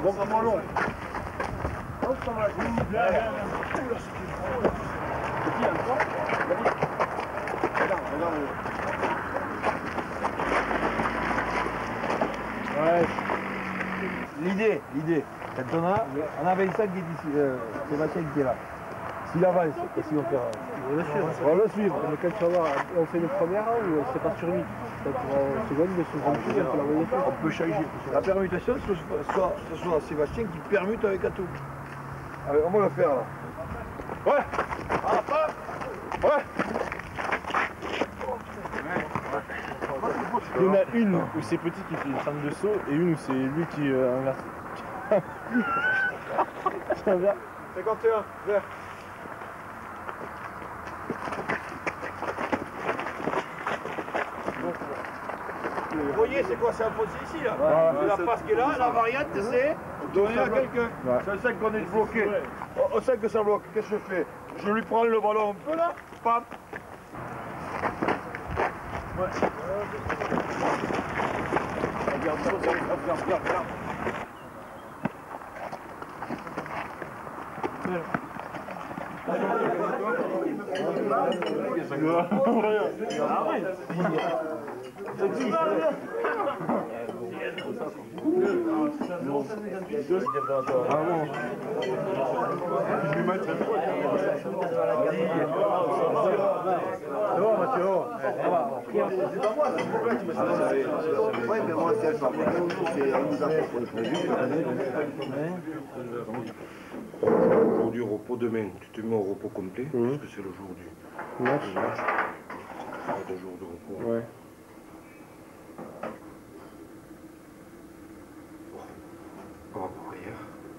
Bon, comment long. Oh, ça va. Petit encore. Regarde. Ouais. L'idée. Quand on a Vincent qui est ici, Sébastien qui est là. S'il avance, qu'est-ce qu'ils vont faire? On va le suivre. Mais quand tu vas voir, on fait une première ou c'est pas sur lui? Quand tu vas en seconde, de se rendre on peut l'envoyer faire. On peut changer. La permutation, ce soit Sébastien qui permute avec Atou. Allez, on va le faire là. Ouais. Ouais. Il y en a une où c'est petit qui fait une trame de saut et une où c'est lui qui inverse. 51, vert. Vous voyez, c'est quoi? C'est un fossé ici là. C'est la passe qui est là, la variante c'est donner à quelqu'un. C'est un 5 qu'on est bloqué. On sait que ça bloque. Qu'est-ce que je fais? Je lui prends le ballon un peu là. Pam. Ouais. Regarde. Aujourd'hui au repos, demain tu te mets au repos complet, parce que c'est le jour du match. 2 jours de repos. Ouais. Par rapport à hier.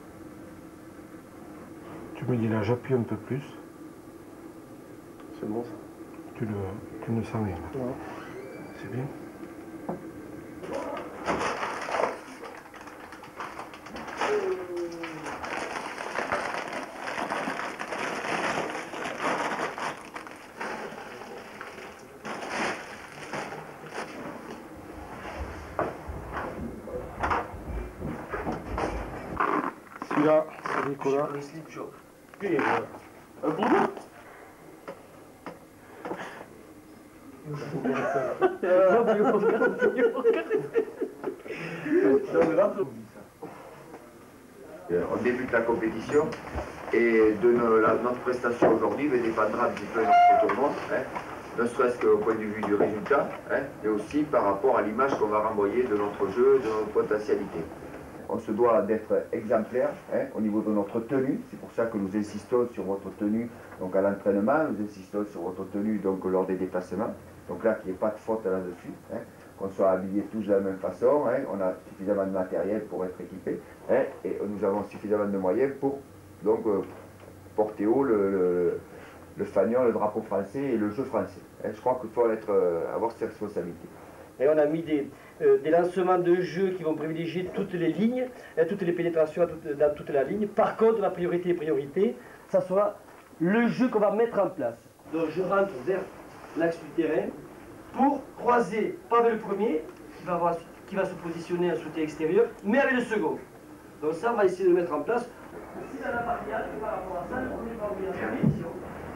Tu me dis là, j'appuie un peu plus. C'est bon ça. Tu le sens bien. Ouais. C'est bien. Celui-là, c'est Nicolas. Un boulot. On débute la compétition et de notre prestation aujourd'hui dépendra un petit peu de notre tournoi, ne serait-ce qu'au point de vue du résultat, mais aussi par rapport à l'image qu'on va renvoyer de notre jeu, de notre potentialité. On se doit d'être exemplaire au niveau de notre tenue, c'est pour ça que nous insistons sur votre tenue donc à l'entraînement, nous insistons sur votre tenue donc lors des déplacements, donc là qu'il n'y ait pas de faute là-dessus, qu'on soit habillés tous de la même façon, on a suffisamment de matériel pour être équipés, et nous avons suffisamment de moyens pour donc porter haut le fanion, le drapeau français et le jeu français. Je crois qu'il faut avoir cette responsabilité. Et on a mis des lancements de jeu qui vont privilégier toutes les lignes, toutes les pénétrations dans toute la ligne. Par contre, la priorité, ça sera le jeu qu'on va mettre en place. Donc je rentre vers l'axe du terrain pour croiser, pas avec le premier, qui va se positionner en soutien extérieur, mais avec le second. Donc ça, on va essayer de le mettre en place. Si dans la barrière, par rapport à ça, le premier va ouvrir la position.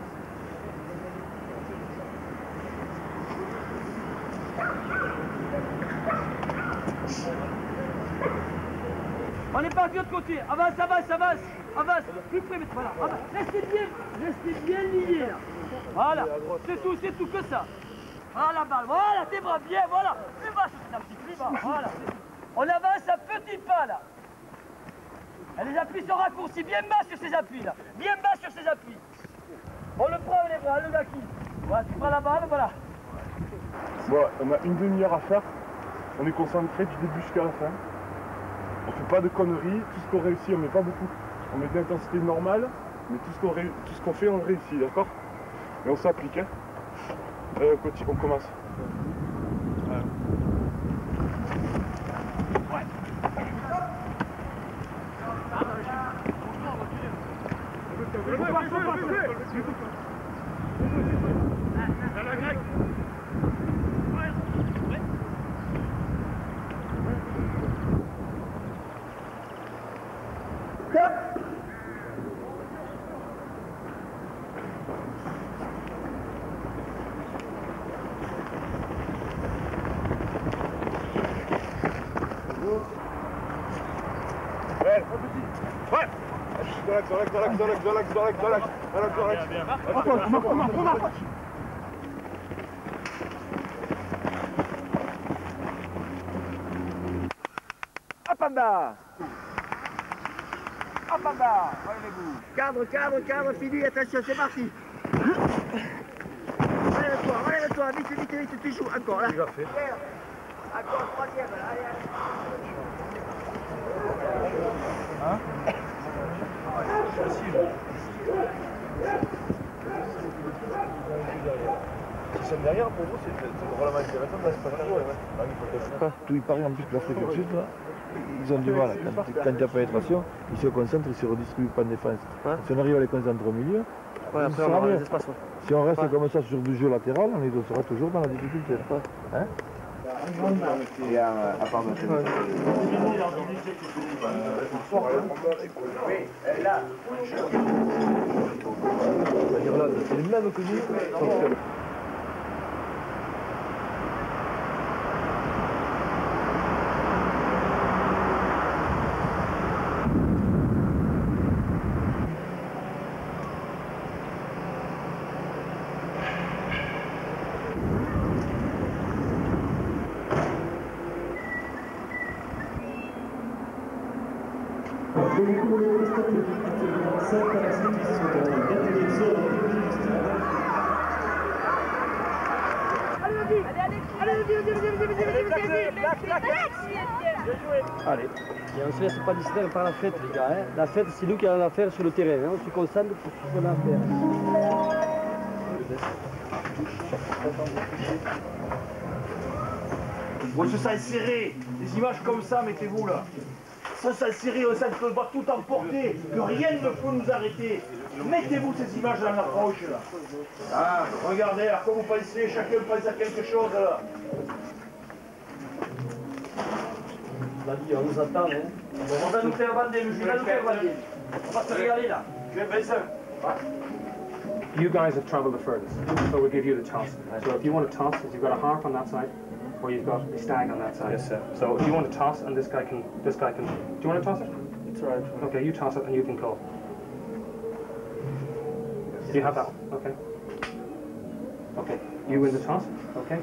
On est parti de l'autre côté. Avance. Plus près, mais voilà. Restez bien liés là. Voilà. C'est tout que ça. Voilà la balle. Voilà, tes bras bien, voilà. Plus bas sur ces appuis, plus bas. Voilà. On avance à petits pas là. Et les appuis sont raccourcis bien bas sur ces appuis là. Bien bas sur ces appuis. On le prend les bras, le gars qui. Voilà, tu prends la balle, voilà. Bon, on a une demi-heure à faire. On est concentré du début jusqu'à la fin. On fait pas de conneries. Tout ce qu'on réussit, on met pas beaucoup. On met de l'intensité normale, mais tout ce qu'on fait, on le réussit, d'accord? Et on s'applique, hein. On commence. Apanda! Apanda! Allez-vous! Cadre, fini, attention, c'est parti! Relève-toi, vite, tu joues, encore là! Déjà fait. Encore, troisième, allez. Hein? Si c'est derrière, pour vous, c'est vraiment intéressant de se passer. Tout il paraît en plus que l'Afrique du Sud, là, ils ont du mal. Quand il y a pénétration, ils se concentrent, ils se redistribuent pas de défense. Ouais. Si on arrive à les concentrer au milieu, ouais, après on aura des espaces. Ouais. Si on reste comme ça sur du jeu latéral, on sera toujours dans la difficulté. Là. Ouais. Hein? Et à part de c'est-à-dire là, c'est le même que nous. Allez, et on se laisse pas distraire par la fête, les gars. Hein. La fête, c'est nous qui allons la faire sur le terrain. Hein. On se concentre pour ce qu'on a à faire. On se sent serré. Des images comme ça, mettez-vous là. Ça sent serré, on sent qu'on va tout emporter, que rien ne peut nous arrêter. Mettez-vous ces images dans l'approche là. Ah, regardez, à quoi vous pensez, chacun pense à quelque chose là. On nous attend, hein. On va nous faire bander, le juge va nous faire bander. On va se régaler là. You guys have travelled the furthest, so we'll give you the toss. So if you want to toss, you've got a harp on that side, or you've got a stag on that side. Yes, sir. So if you want to toss, and this guy can, do you want to toss it? It's alright. Okay, you toss it and you can call. You have that one, okay. Okay, you win the toss, okay.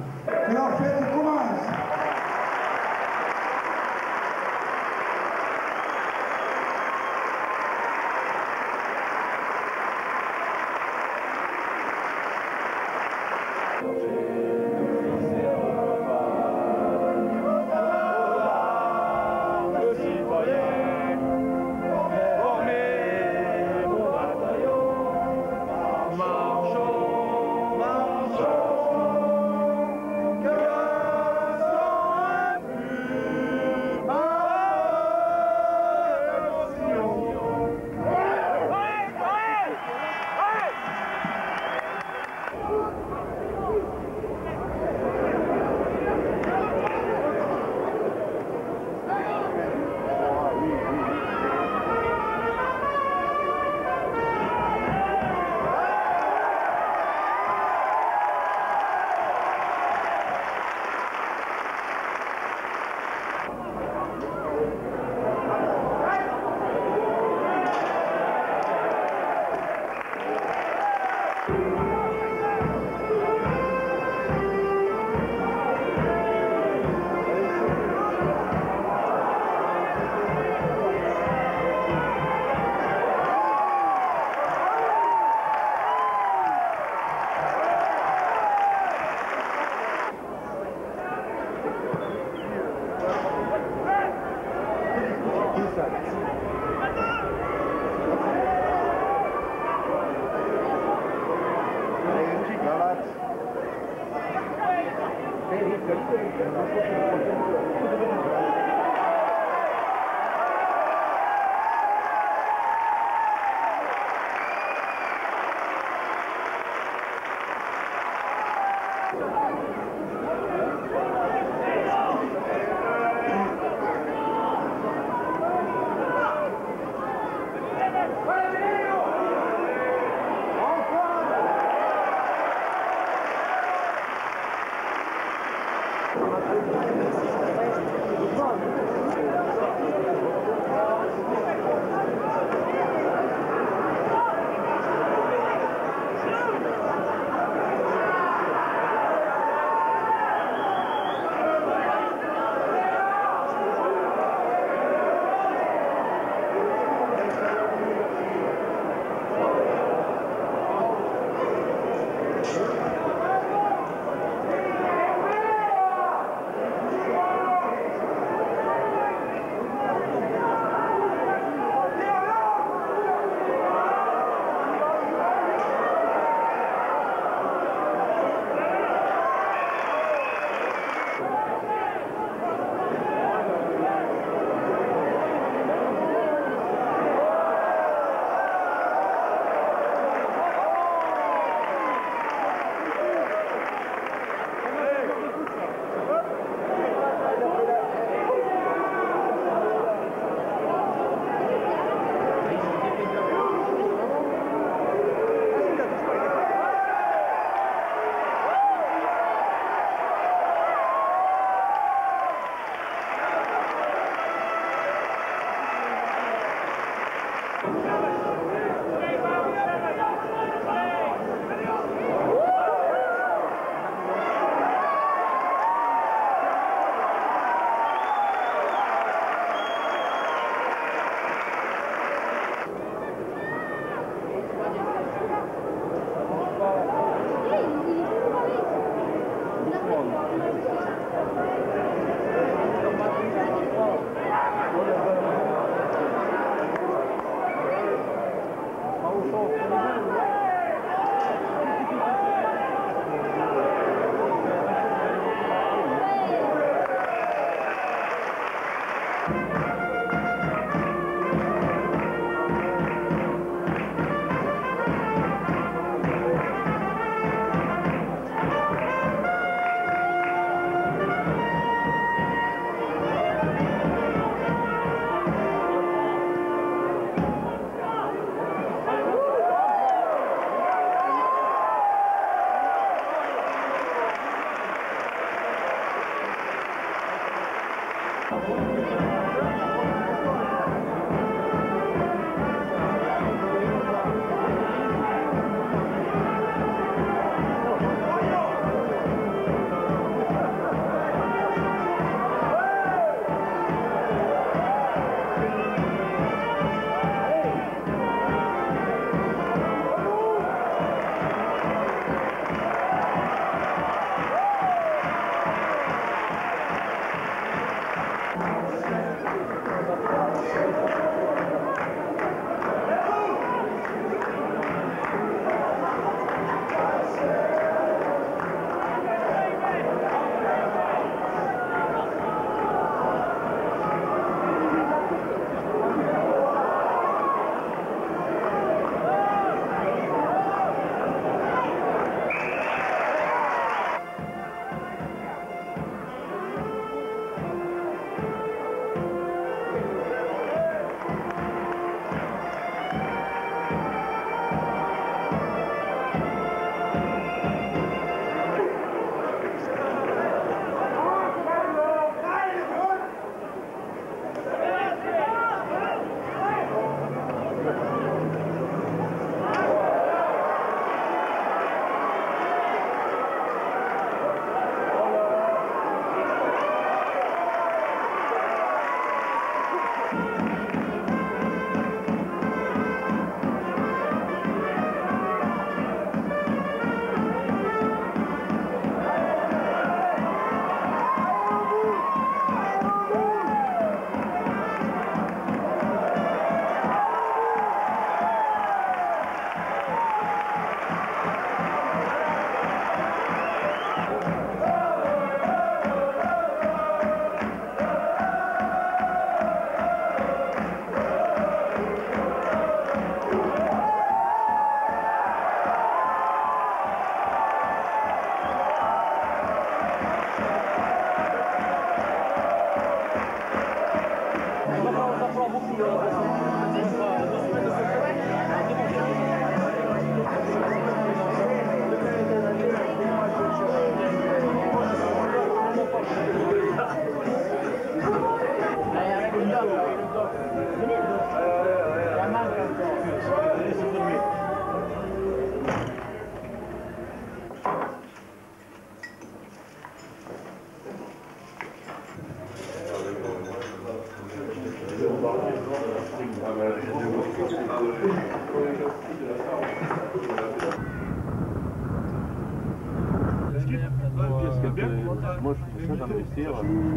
Moi je fais ça dans le vestiaire.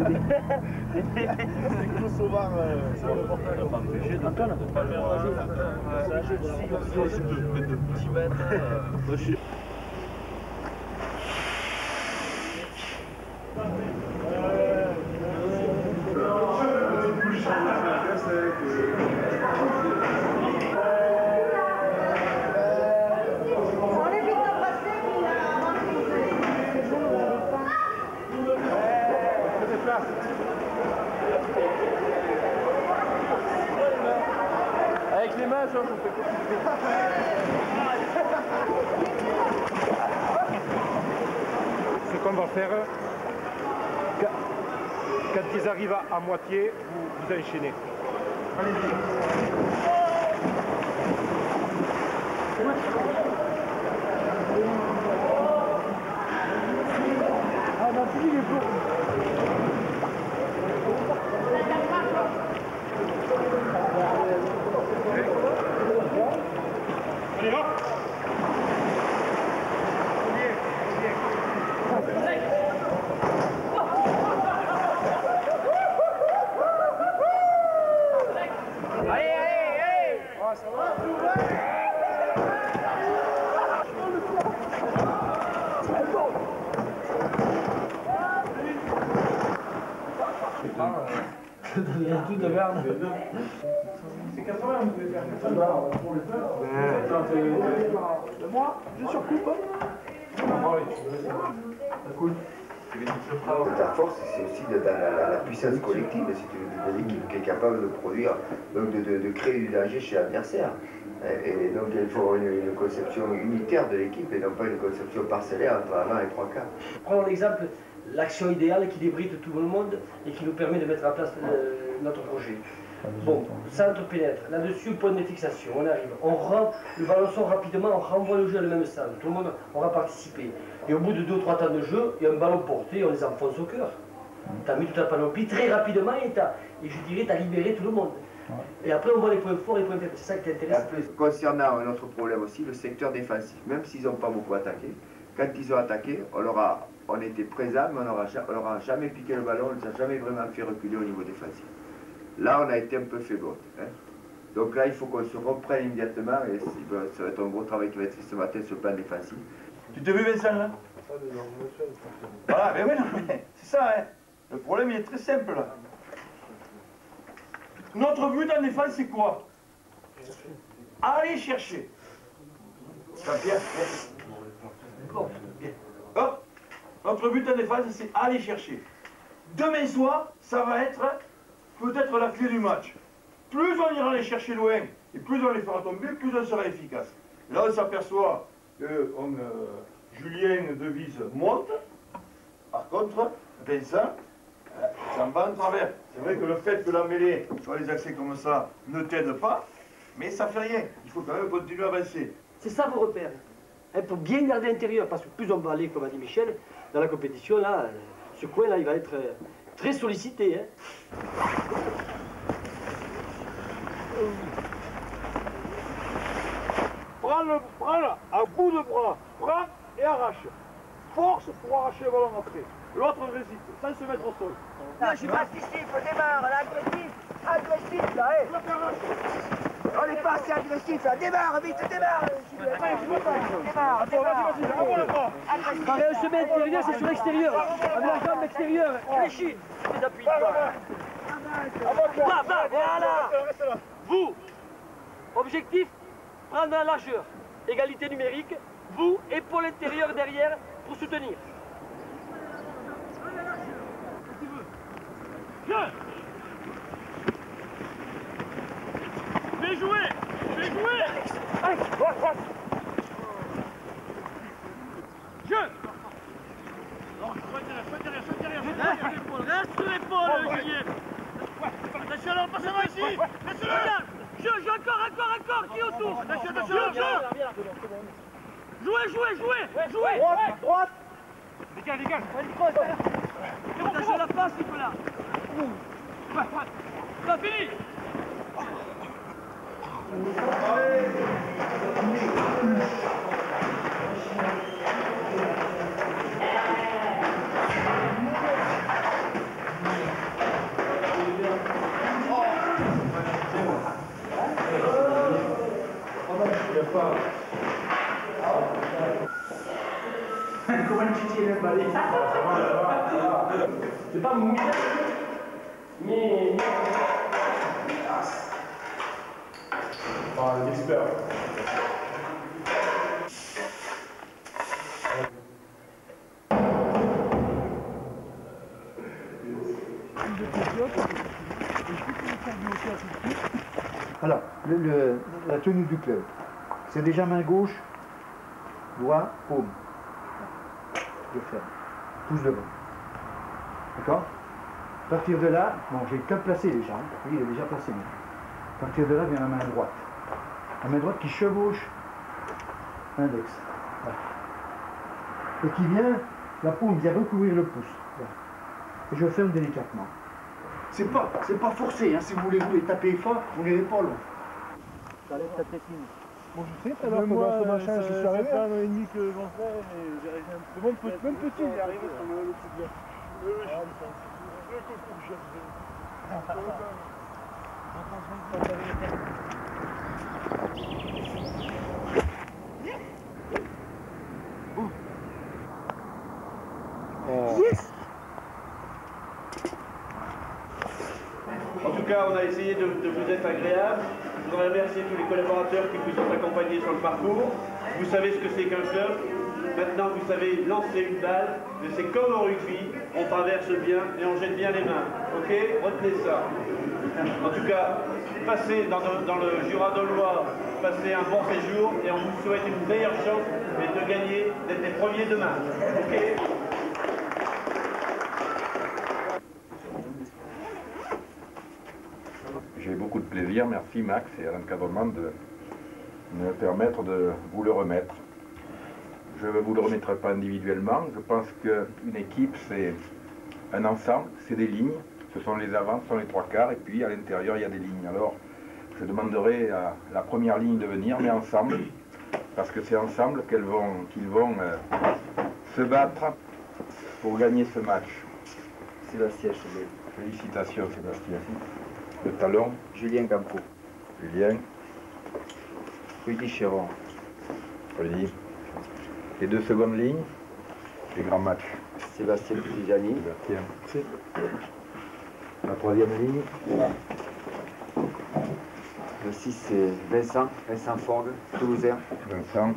C'est que souvent ça ne va pas empêcher d'Antoine. Avec les mains, ça, on fait pas. Ce qu'on va faire, quand ils arrivent à moitié, vous enchaînez. Allez-y. Tout de garde. C'est 80, vous devez faire. Pour le faire. Moi, je surcoupe. Ta force, c'est aussi la puissance collective. C'est une équipe qui est capable de produire, donc de créer du danger chez l'adversaire. Et donc il faut avoir une conception unitaire de l'équipe et non pas une conception parcellaire entre avant et trois quarts. Prenons l'exemple, l'action idéale qui débride tout le monde et qui nous permet de mettre en place notre projet. Bon, centre pénètre, là-dessus, point de fixation, on arrive, on rend le ballon sort rapidement, on renvoie le jeu à le même centre, tout le monde aura participé. Et au bout de 2 ou 3 temps de jeu, il y a un ballon porté, on les enfonce au cœur. Tu as mis toute la panoplie très rapidement et je dirais, tu as libéré tout le monde. Et après, on voit les points forts et les points faibles, c'est ça qui t'intéresse. Concernant un autre problème aussi, le secteur défensif, même s'ils n'ont pas beaucoup attaqué, quand ils ont attaqué, on était présents, mais on leur a jamais piqué le ballon, on ne les a jamais vraiment fait reculer au niveau défensif. Là, on a été un peu faiblotte. Hein. Donc là, il faut qu'on se reprenne immédiatement et ça va être un gros travail qui va être fait ce matin sur le plan défensif. Tu t'es vu, Vincent, là? Voilà, mais oui, non, mais c'est ça, hein. Le problème, il est très simple, là. Notre but en défense, c'est quoi? Aller chercher. Pierre, bon, bien. Hop. Notre but en défense, c'est aller chercher. Demain soir, ça va être peut-être la clé du match. Plus on ira les chercher loin et plus on les fera tomber, plus on sera efficace. Là, on s'aperçoit que Julien Devise monte. Par contre, Vincent, ça va en travers. C'est vrai que le fait que la mêlée soit les accès comme ça ne t'aide pas, mais ça fait rien. Il faut quand même continuer à avancer. C'est ça vos repères. Hein, pour bien garder l'intérieur, parce que plus on va aller, comme a dit Michel, dans la compétition, là, ce coin-là, il va être très sollicité. Hein. Prends à bout de bras, prends et arrache. Force pour arracher le ballon après. L'autre résiste, sans se mettre au sol. Non, je suis participe, démarre, agressif là, hé. On n'est pas assez agressif là, démarre, vite, démarre. Démarre. Pareil, un chemin intérieur, c'est sur l'extérieur. Avec la jambe extérieure, réfléchis. Les appuis. Voilà. Vous, objectif, prendre la largeur. Égalité numérique, vous, épaule intérieure derrière pour soutenir. Fais jouer. Allez, Jeu. Reste sur l'épaule, Julien. Attention, on passe avant ici. Laisse-le. Jeu, encore, qui autour. Attention. Jouez. Droite. Dégage. Attention la passe, Nicolas. Ça fini. Comment tu tiens le balai? C'est pas mouillé, mais... L'expert. Alors, la tenue du club, c'est déjà main gauche, doigt, paume. Je ferme. Pouce devant. D'accord? À partir de là, bon, j'ai qu'à placer déjà. Oui, il est déjà placé. À partir de là vient la main droite. La main droite qui chevauche l'index. Et qui vient, la paume vient recouvrir le pouce. Voilà. Et je ferme délicatement. C'est pas forcé, hein. Si vous voulez vous les taper fort, vous n'irez pas loin. Ça laisse ta technique. Bon, je sais, alors que dans ce machin, je suis arrivé. Ça fait 1 an et demi que j'en fais, et j'arrive un peu. Même petit, il est arrivé sur le coup de Yes! En tout cas, on a essayé de vous être agréable. Je voudrais remercier tous les collaborateurs qui vous ont accompagnés sur le parcours. Vous savez ce que c'est qu'un club. Maintenant, vous savez lancer une balle. C'est comme au rugby. On traverse bien et on jette bien les mains. Ok? Retenez ça. En tout cas, passez dans le Jura dolois, passez un bon séjour et on vous souhaite une meilleure chance de gagner, d'être les premiers demain. Ok? J'ai beaucoup de plaisir, merci Max et à l'encadrement de me permettre de vous le remettre. Je ne vous le remettrai pas individuellement, je pense qu'une équipe c'est un ensemble, c'est des lignes, ce sont les avants, ce sont les 3/4 et puis à l'intérieur il y a des lignes. Alors je demanderai à la première ligne de venir, mais ensemble, parce que c'est ensemble qu'ils vont se battre pour gagner ce match. Sébastien, Félicitations Sébastien. Le talon. Julien Campo. Julien. Rudy Chéron. Rudy. Les 2 secondes lignes. Les grands matchs. Sébastien Pizani. Sébastien. La 3e ligne. Le 6 c'est Vincent. Vincent Ford, Toulousain. Vincent.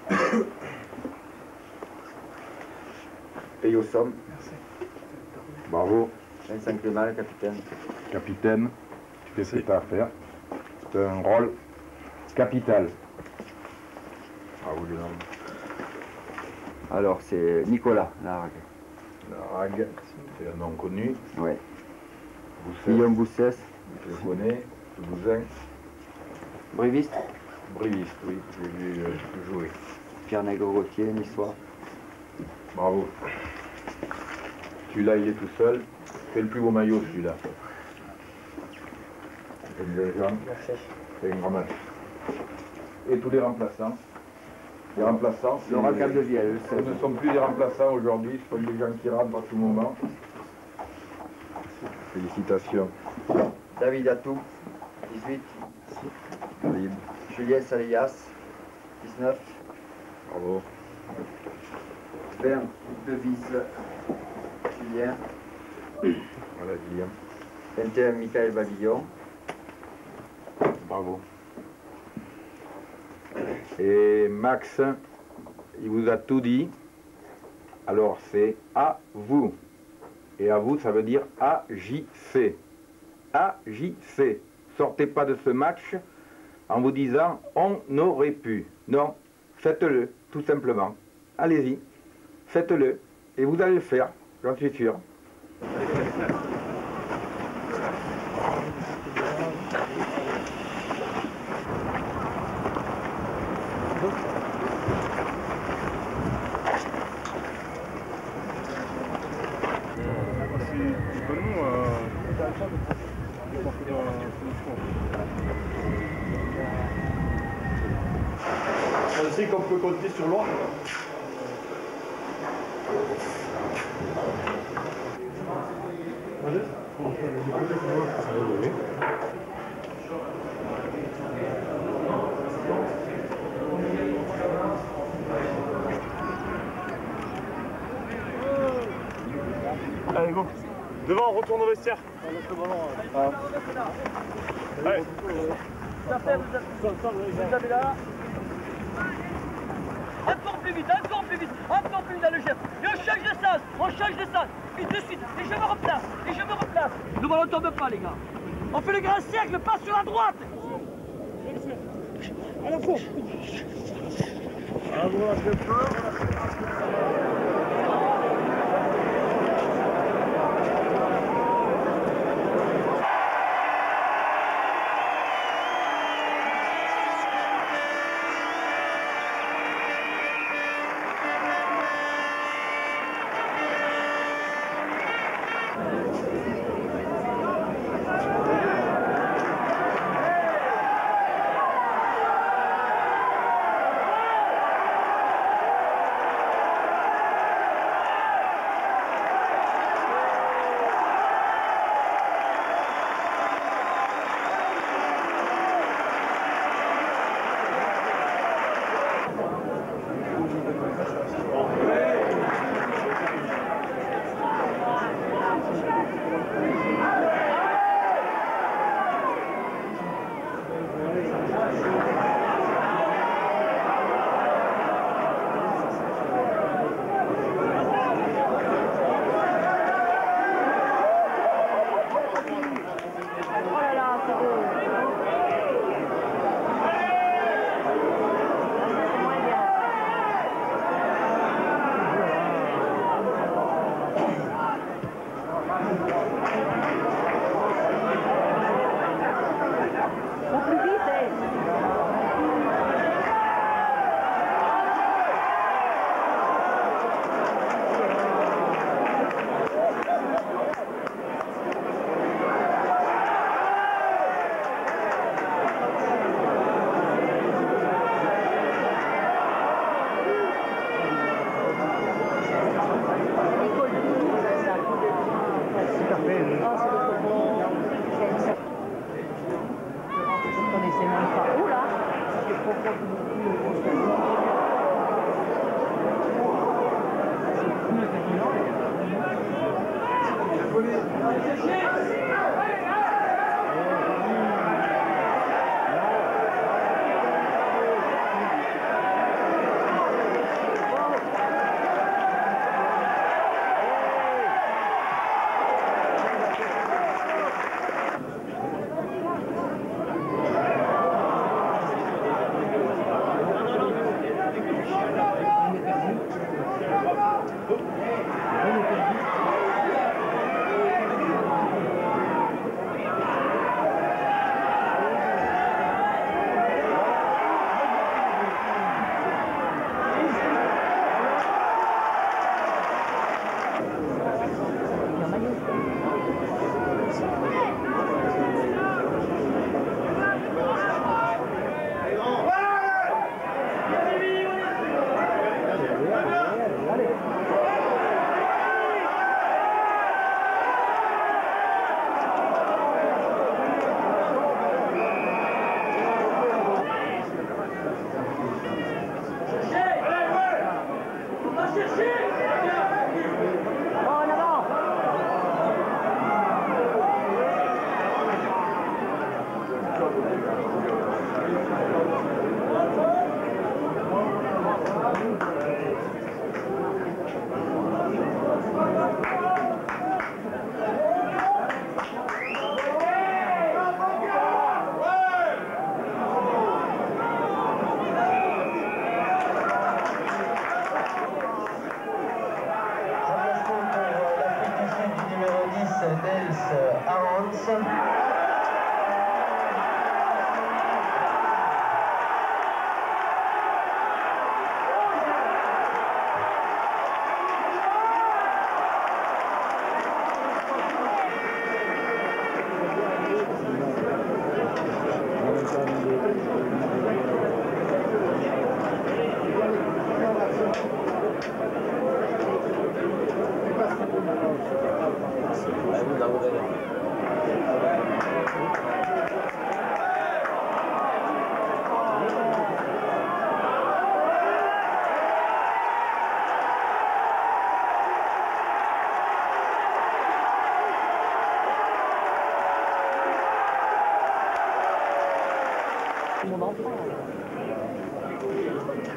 Paye Somme. Bravo. Vincent Clément, le capitaine. Capitaine. Tu fais ce que tu as à faire. C'est un rôle capital. Bravo les hommes. Alors c'est Nicolas Largue. Largue, c'est un nom connu. Oui. Guillaume Boussès. Je le connais. Toulousain. Briviste. Briviste, oui, je l'ai vu jouer. Pierre Nègre-Gauthier, niçois. Bravo. Celui-là, il est tout seul. C'est le plus beau maillot, celui-là. C'est un grand match. Et tous les remplaçants. Les remplaçants, ce ne sont plus des remplaçants aujourd'hui, ce sont des gens qui rentrent à tout moment. Félicitations. David Atou, 18. David. Julien Saléas, 19. Bravo. Bernd Devise, Julien. Voilà, Julien. 21, Michael Babillon. Bravo. Et Max, il vous a tout dit. Alors c'est à vous. Et à vous, ça veut dire AJC. AJC. Sortez pas de ce match en vous disant on aurait pu. Non, faites-le, tout simplement. Allez-y, faites-le. Et vous allez le faire, j'en suis sûr. sait qu'on peut compter sur l'autre. Allez, go. Devant, on retourne au vestiaire. Allez. Vous avez là. Encore plus vite, encore plus vite, encore plus vite dans le geste. Et on change de sens, on change de sens. Vite de suite, et je me replace, et je me replace. Le ballon ne tombe pas, les gars. On fait le grand cercle, pas sur la droite. À la fois.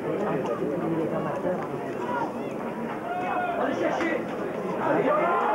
Allez chercher. Allez.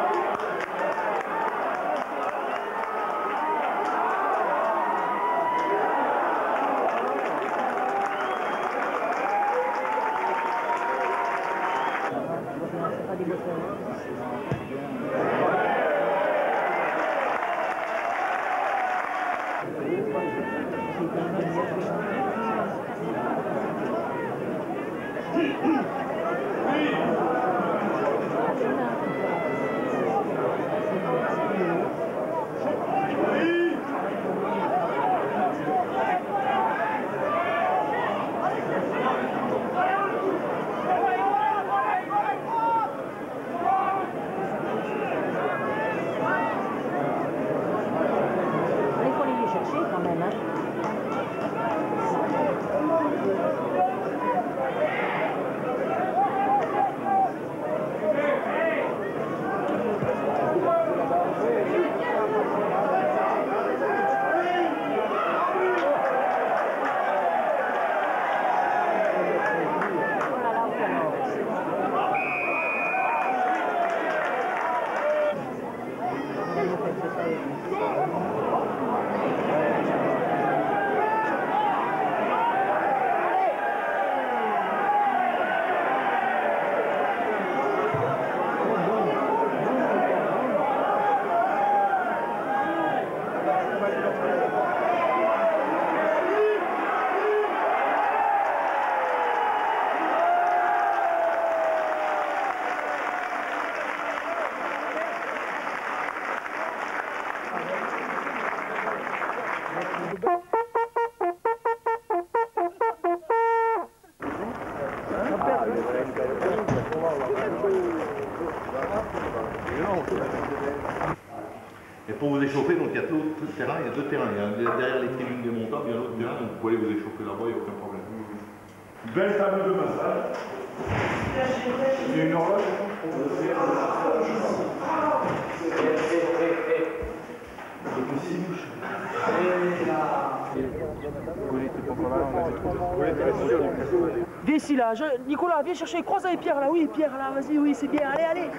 Et pour vous échauffer, donc il y a tout le terrain, il y a deux terrains. Il y a derrière les tribunes démontables, il y a un autre terrain, donc vous pouvez aller vous échauffer là-bas, il n'y a aucun problème. Belle table de massage. Il y a une horloge. Viens ici là, Nicolas, viens chercher, croise avec Pierre là, oui, Pierre là, vas-y, oui, c'est bien, allez, allez.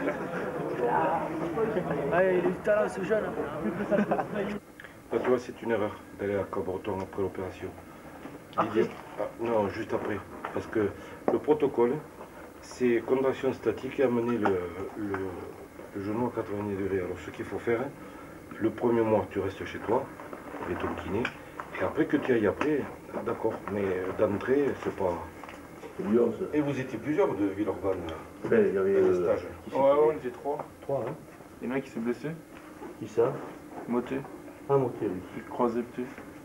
Allez, il est du talent ce jeune. Là, tu vois, c'est une erreur d'aller à Cabreton après l'opération. Non, juste après. Parce que le protocole, c'est contraction statique et amener le genou à 90 degrés. Alors ce qu'il faut faire, le premier mois, tu restes chez toi, avec ton kiné. Et après que tu ailles après, d'accord. Mais d'entrée, c'est pas... Et vous étiez plusieurs de Villeurbanne, Il y avait le stage. Ouais, on était trois. Trois, hein. Il y en a un qui s'est blessé. Qui ça? Moté. Ah, Moté, oui. Puis croisé petit.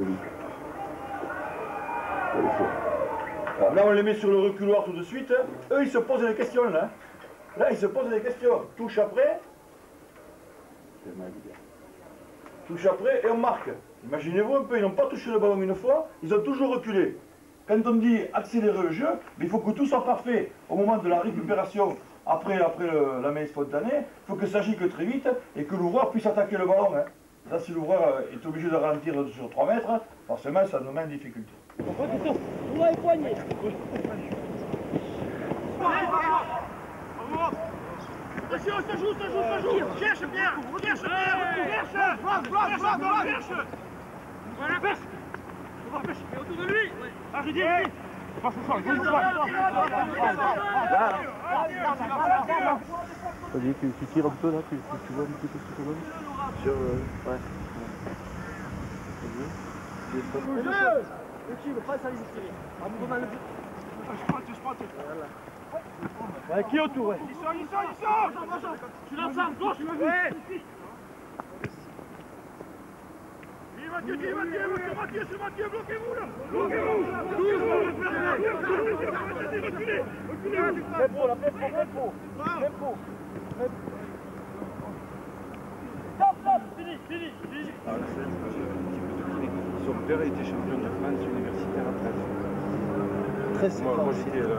Là, on les met sur le reculoir tout de suite. Eux, ils se posent des questions, là. Là, ils se posent des questions. Touche après. Touche après et on marque. Imaginez-vous un peu, ils n'ont pas touché le ballon une fois, ils ont toujours reculé. Quand on dit accélérer le jeu, il faut que tout soit parfait au moment de la récupération après la main spontanée. Il faut que ça agisse très vite et que l'ouvreur puisse attaquer le ballon. Hein. Là, si l'ouvreur est obligé de ralentir sur 3 mètres, forcément, ça nous met en difficulté. Droit et poignet. Attention, ça joue, ça joue, ça joue. Cherche bien, cherche bien, cherche. Voilà, pêche. On va pêcher autour de lui. Ah, je dis, passe au sol, Vas-y, tu tires un peu là, tu vois un petit peu ce que ça donne. Sur, ouais. Le tube, pas ça les tirer. Ah, vous mal le but. Je prends. Ouais, qui est autour, ouais. Il sort. Tu l'ensemble, gauche. Ouais. Mathieu, bloquez-vous là. Fini. Son père était champion de France universitaire à 13. Moi j'étais là.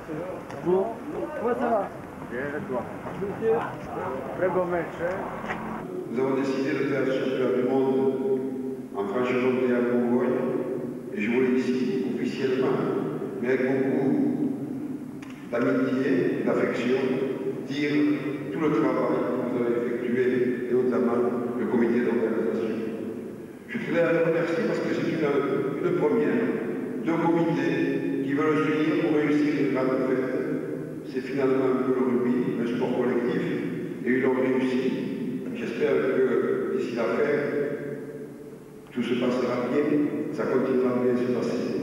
Bon, comment ça va? Bien, et toi? Monsieur. Très bon match, hein? Nous avons décidé de faire le championnat du monde en Franche-Comté à Bourgogne, et je voulais ici, officiellement, mais avec beaucoup d'amitié, d'affection, dire tout le travail que vous avez effectué, et notamment le comité d'organisation. Je tenais à le remercier parce que c'est une première, deux comités qui veulent s'unir pour réussir une grande fête. C'est finalement un peu le rugby, un sport collectif, et ils l'ont réussi. J'espère que d'ici la fin, tout se passera bien, ça continuera bien se passer.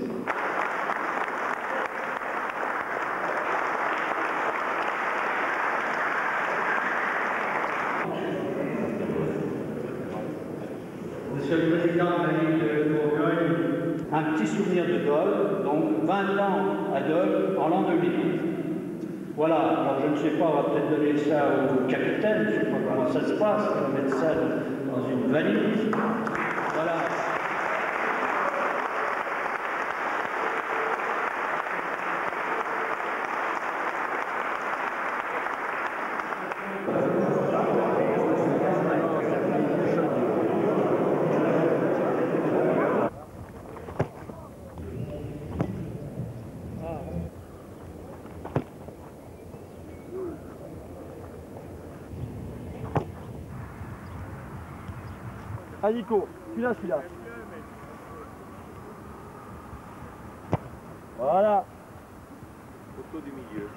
Monsieur le Président de la Ligue de Bourgogne, un petit souvenir de Dole, donc 20 ans à Dole en l'an 2000. Voilà, alors je ne sais pas, on va peut-être donner ça au capitaine, je ne sais pas comment ça se passe, on va mettre ça dans une valise. Voilà. Ah Nico, celui-là. Voilà. Photo du milieu.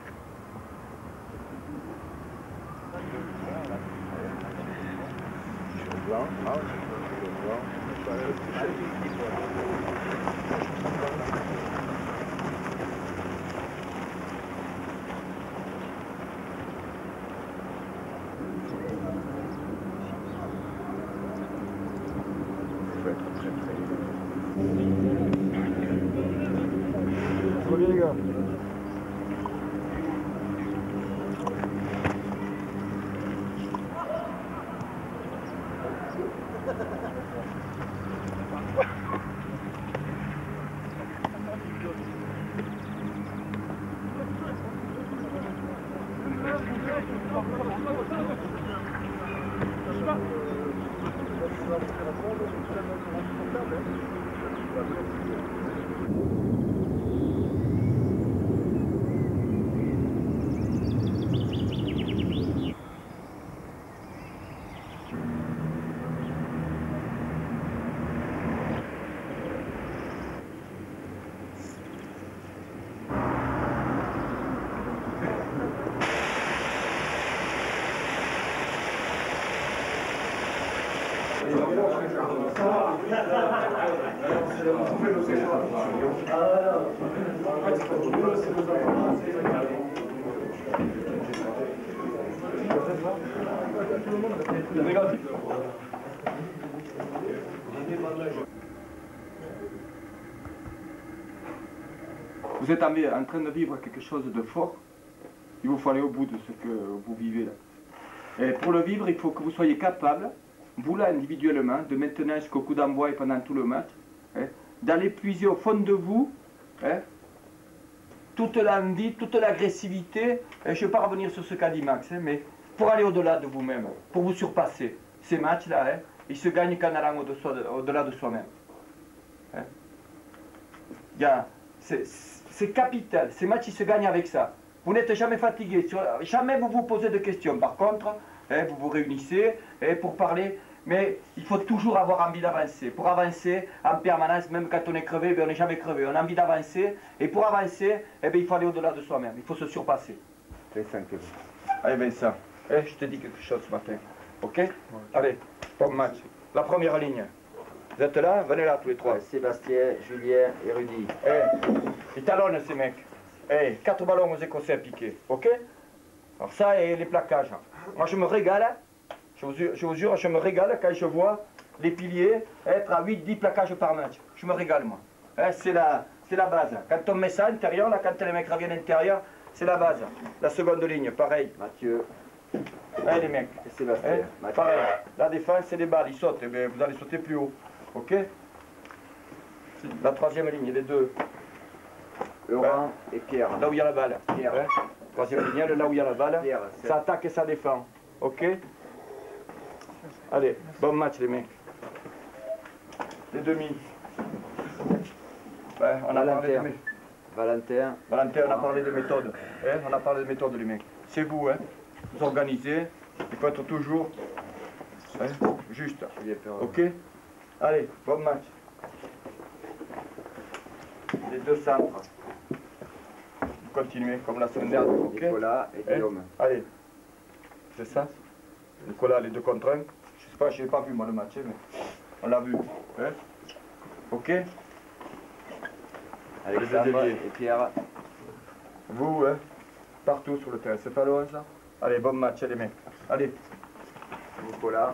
Blanc, Ça va bien les gars? Vous êtes en train de vivre quelque chose de fort. Il vous faut aller au bout de ce que vous vivez là. Et pour le vivre, il faut que vous soyez capable, vous là individuellement, de maintenant jusqu'au coup d'envoi et pendant tout le match, d'aller puiser au fond de vous toute l'envie, toute l'agressivité. Je ne vais pas revenir sur ce qu'a dit Max, mais pour aller au-delà de vous-même, pour vous surpasser. Ces matchs-là, ils se gagnent qu'en allant au-delà de soi-même. C'est capital, ces matchs ils se gagnent avec ça. Vous n'êtes jamais fatigué, jamais vous vous posez de questions. Par contre, vous vous réunissez pour parler, mais il faut toujours avoir envie d'avancer. Pour avancer en permanence, même quand on est crevé, on n'est jamais crevé. On a envie d'avancer, et pour avancer, il faut aller au-delà de soi-même, il faut se surpasser. Allez Vincent, je te dis quelque chose ce matin, ok? Allez, bon match. La première ligne. Vous êtes là? Venez là tous les trois. Sébastien, Julien et Rudy. Ils talonnent ces mecs. 4 ballons aux Écossais à piquer, ok? Alors ça et les plaquages. Moi je me régale, je vous jure, je me régale quand je vois les piliers être à 8-10 plaquages par match. Je me régale moi. C'est la base. Quand on met ça à l'intérieur, quand les mecs reviennent à l'intérieur, c'est la base. La seconde ligne, pareil. Mathieu. Allez les mecs. Et Sébastien. Pareil. La défense, c'est des balles, ils sautent. Vous allez sauter plus haut. Ok? La troisième ligne, les deux. Laurent et Pierre. Là où il y a la balle. Pierre. Hein. Troisième lignel, là où il y a la balle. Pierre, ça attaque et ça défend. Ok? Allez, bon match les mecs. Les demi. Ouais, on a parlé de Valentin, on a parlé de méthode. Hein, on a parlé de méthode les mecs. C'est vous, hein. Vous organisez. Il faut être toujours juste. Ok? Allez, bon match. Les deux centres. Vous continuez comme la semaine dernière. Ok? Nicolas et Guillaume. Allez. C'est ça? Nicolas, les deux contre un. Je sais pas, je n'ai pas vu moi le match, mais on l'a vu. Hein? Ok? Alexandre et Pierre. Vous, hein? Partout sur le terrain. C'est pas loin ça? Allez, bon match les mecs. Allez. Nicolas.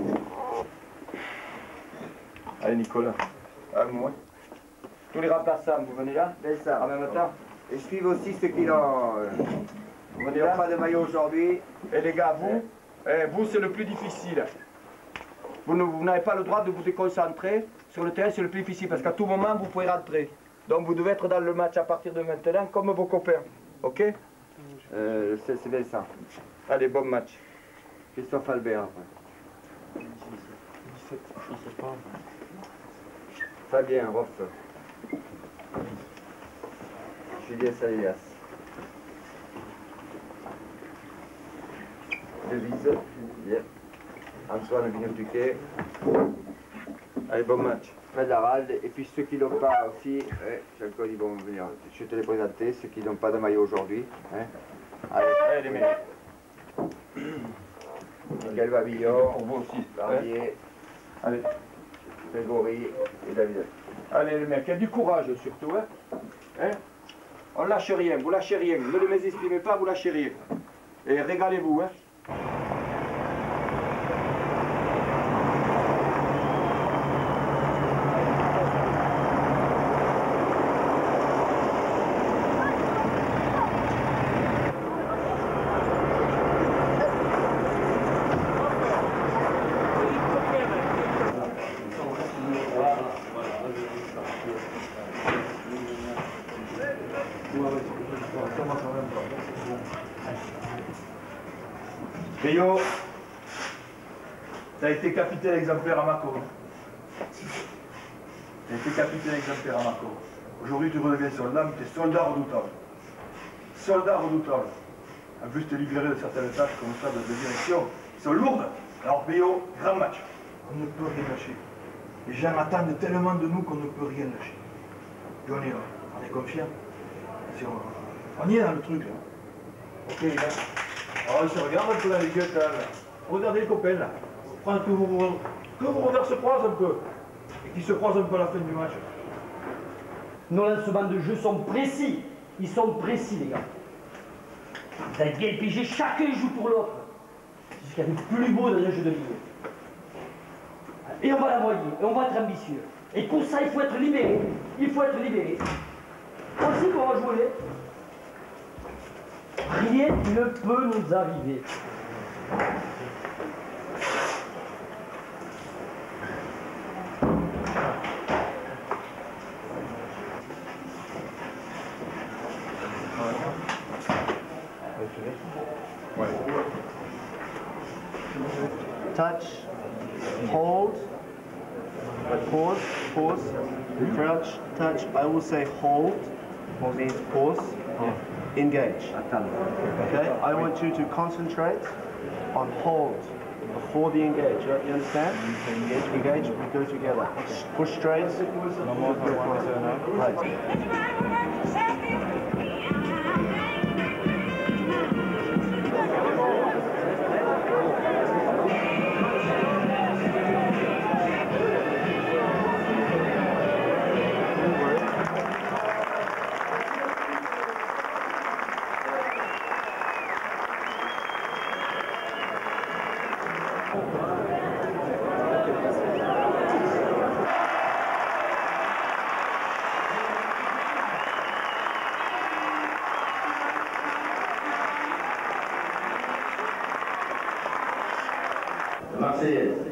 Allez Nicolas. À moi. Tous les remplaçants, vous venez là? C'est ça. En même temps? Et suivez aussi ceux qui n'ont pas de maillot aujourd'hui. Et les gars, vous, vous c'est le plus difficile. Vous n'avez pas le droit de vous déconcentrer sur le terrain, c'est le plus difficile parce qu'à tout moment vous pouvez rentrer. Donc vous devez être dans le match à partir de maintenant comme vos copains. Ok? C'est bien ça. Allez, bon match. Christophe Albert après. 17, je sais pas. Fabien Roff. Julien Salias. Devise. Bien. Antoine Vignon-Tuquet. Allez, bon match. Fred Harald. Et puis ceux qui n'ont pas aussi, j'ai encore dit bon venir. Je vais te les présenter, ceux qui n'ont pas de maillot aujourd'hui. Allez les mecs. Miguel Babillon. Pour vous aussi. Barbier. Allez. Grégory et David. Allez les mecs, il y a du courage surtout. Hein? On lâche rien, vous lâchez rien. Ne le mésestimez pas, vous lâchez rien. Et régalez-vous. Hein? Rio, tu as été capitaine exemplaire à Mâcon. Tu as été capitaine exemplaire à Mâcon. Aujourd'hui, tu redeviens soldat, mais tu es soldat redoutable. Soldat redoutable. En plus, tu es libéré de certaines tâches comme ça de direction qui sont lourdes. Alors, Rio, grand match. On ne peut rien lâcher. Les gens attendent tellement de nous qu'on ne peut rien lâcher. Puis on est confiants. On y est dans le truc, là. Ok, les gars. Alors, on se regarde un peu dans les yeux, là. Regardez les copains, là. Que vos regards se croisent un peu. Et qu'ils se croisent un peu à la fin du match. Nos lancements de jeu sont précis. Ils sont précis, les gars. Vous avez bien pigé, chacun joue pour l'autre. C'est ce qu'il y a de plus beau dans un jeu de ligue. Et on va la voyer, et on va être ambitieux. Et pour ça, il faut être libéré. Il faut être libéré. Aussi qu'on va jouer. Rien ne peut nous arriver. Touch, hold, pause, crouch, touch. I will say hold, means pause, engage. Okay, I want you to concentrate on hold before the engage. You understand? Engage, we go together. Push straight. Right. Marseillaise.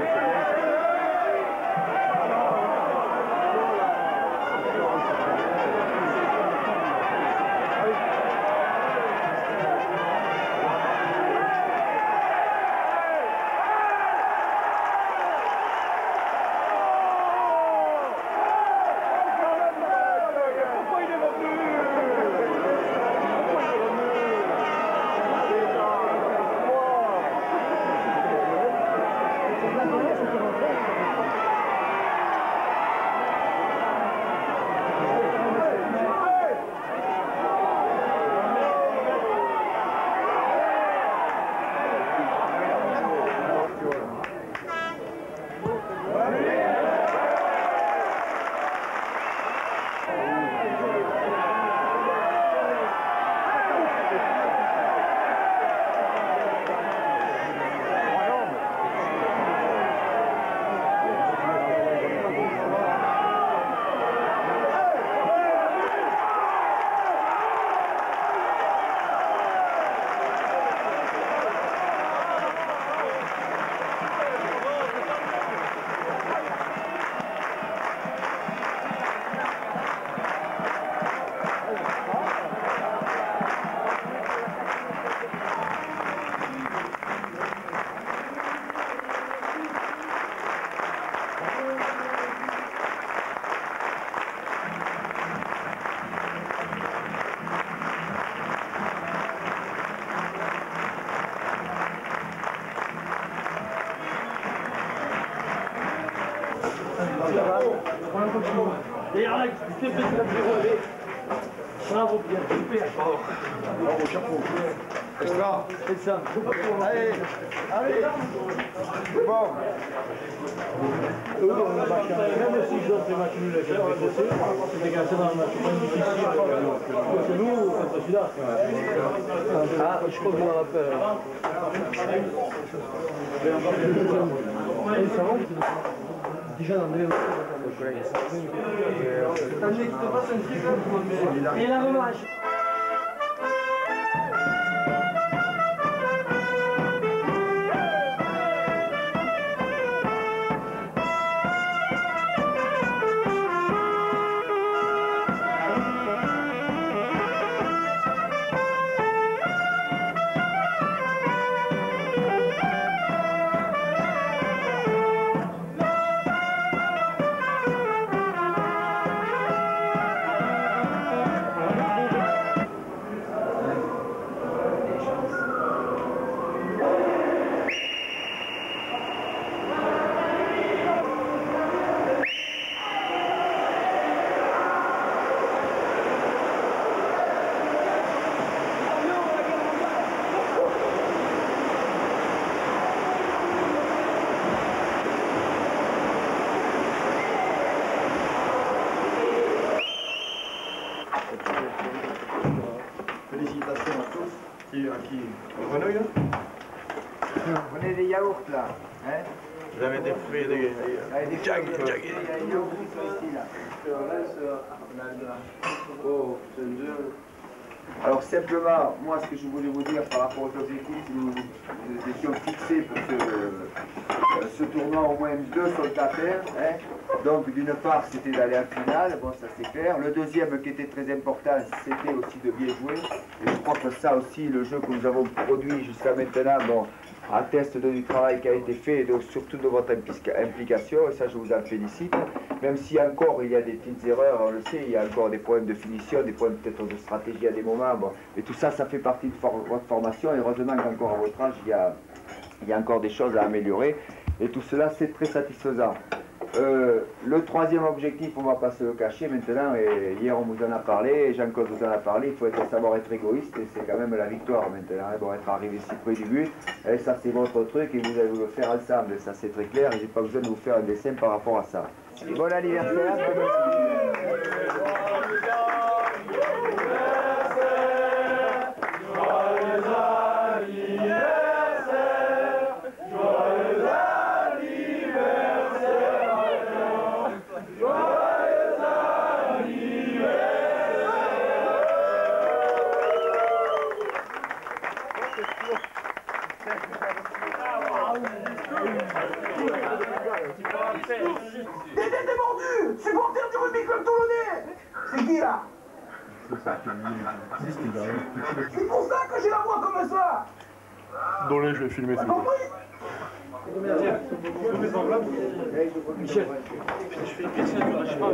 Bravo, bien, super. Bravo, chapeau. Extra. C'est ça. Allez, allez. Bon. Même si je fais match nul avec le BCC, c'est qu'à dans le match pas difficile. Parce que nous, c'est celui-là. Ah, je crois que je me rappelle. Déjà dans le et la revanche. Félicitations à tous. À qui Grenouille là Prenez des yaourts là. Hein? Vous avez des fruits, des Jag. Il y a des yaourts ici là. Oh, alors simplement, moi ce que je voulais vous dire par rapport aux objectifs que nous étions fixés pour ce tournoi, au moins 2 sont à faire. Hein. Donc d'une part c'était d'aller en finale, bon ça c'est clair. Le deuxième qui était très important c'était aussi de bien jouer. Et je crois que ça aussi, le jeu que nous avons produit jusqu'à maintenant, bon, atteste du travail qui a été fait et surtout de votre implication, et ça je vous en félicite. Même si encore il y a des petites erreurs, on le sait, il y a encore des problèmes de finition, des problèmes peut-être de stratégie à des moments, bon. Et tout ça, ça fait partie de votre formation, et heureusement qu'encore à votre âge, il y a encore des choses à améliorer, et tout cela c'est très satisfaisant. Le troisième objectif, on ne va pas se le cacher maintenant, et hier on vous en a parlé, et Jean-Claude vous en a parlé, il faut savoir être égoïste, et c'est quand même la victoire maintenant, hein, bon, être arrivé si près du but, et ça c'est votre truc, et vous allez le faire ensemble, et ça c'est très clair, et j'ai pas besoin de vous faire un dessin par rapport à ça. Et bon anniversaire. Dédé Démordu, supporter du rugby club toulonnais. C'est qui là? C'est pour ça que j'ai la voix comme ça. Dolé, je vais filmer ça. Michel, je fais une question, je parle.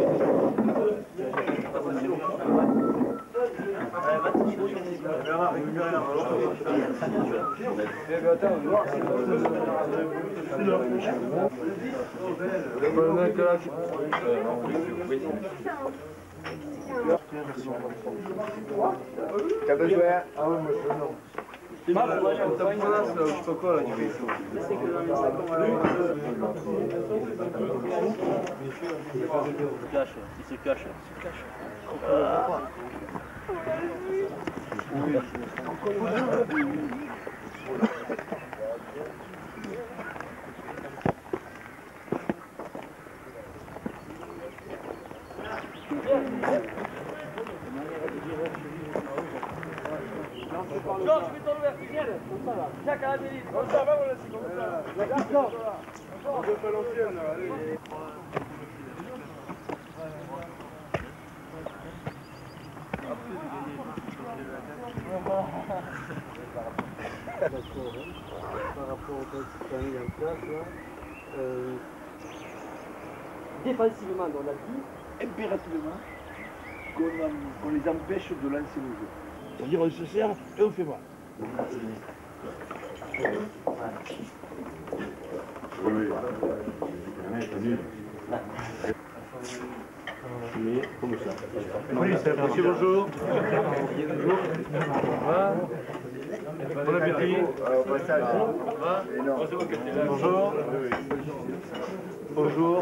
T'as besoin? Ah ouais, moi je non. C'est mal, moi j'ai ta province, je sais pas quoi là, tu fais ça. Il se cache. Georges, je vais t'en ouvrir, Michel. Jacques à la Béline. Comme ça, va, voilà, c'est comme ça. On veut pas l'ancienne, là, allez. Par rapport au principe qu'on a mis en place, là, défensivement, on a dit impérativement qu'on les empêche de lancer le jeu. C'est-à-dire on se sert et on fait mal. Oui. Mais comme ça. Monsieur, bonjour. Bon appétit. Bonjour. Bonjour.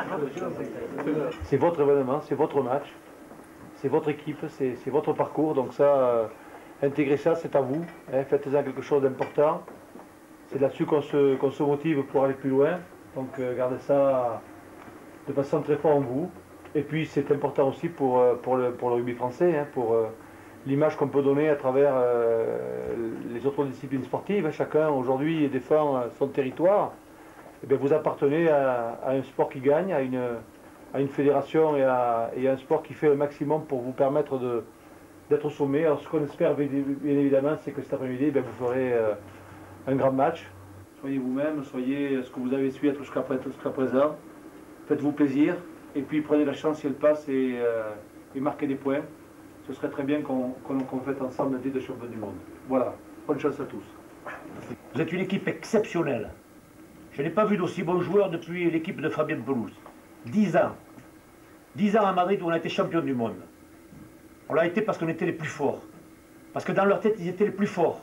C'est votre événement, c'est votre match, c'est votre équipe, c'est votre parcours. Donc ça, intégrez ça, c'est à vous. Hein, faites-en quelque chose d'important. C'est là-dessus qu'on se motive pour aller plus loin. Donc gardez ça de façon très forte en vous. Et puis c'est important aussi pour le rugby français, hein, pour l'image qu'on peut donner à travers les autres disciplines sportives. Chacun aujourd'hui défend son territoire. Et bien, vous appartenez à un sport qui gagne, à une fédération et à un sport qui fait le maximum pour vous permettre d'être au sommet. Alors ce qu'on espère bien évidemment, c'est que cet après-midi, vous ferez un grand match. Soyez vous-même, soyez ce que vous avez su être jusqu'à présent. Faites-vous plaisir et puis prenez la chance si elle passe et marquez des points. Ce serait très bien qu'on fête ensemble le titre de champion du monde. Voilà, bonne chance à tous. Vous êtes une équipe exceptionnelle. Je n'ai pas vu d'aussi bons joueurs depuis l'équipe de Fabien Pelouse. 10 ans. 10 ans à Madrid où on a été champion du monde. On l'a été parce qu'on était les plus forts. Parce que dans leur tête, ils étaient les plus forts.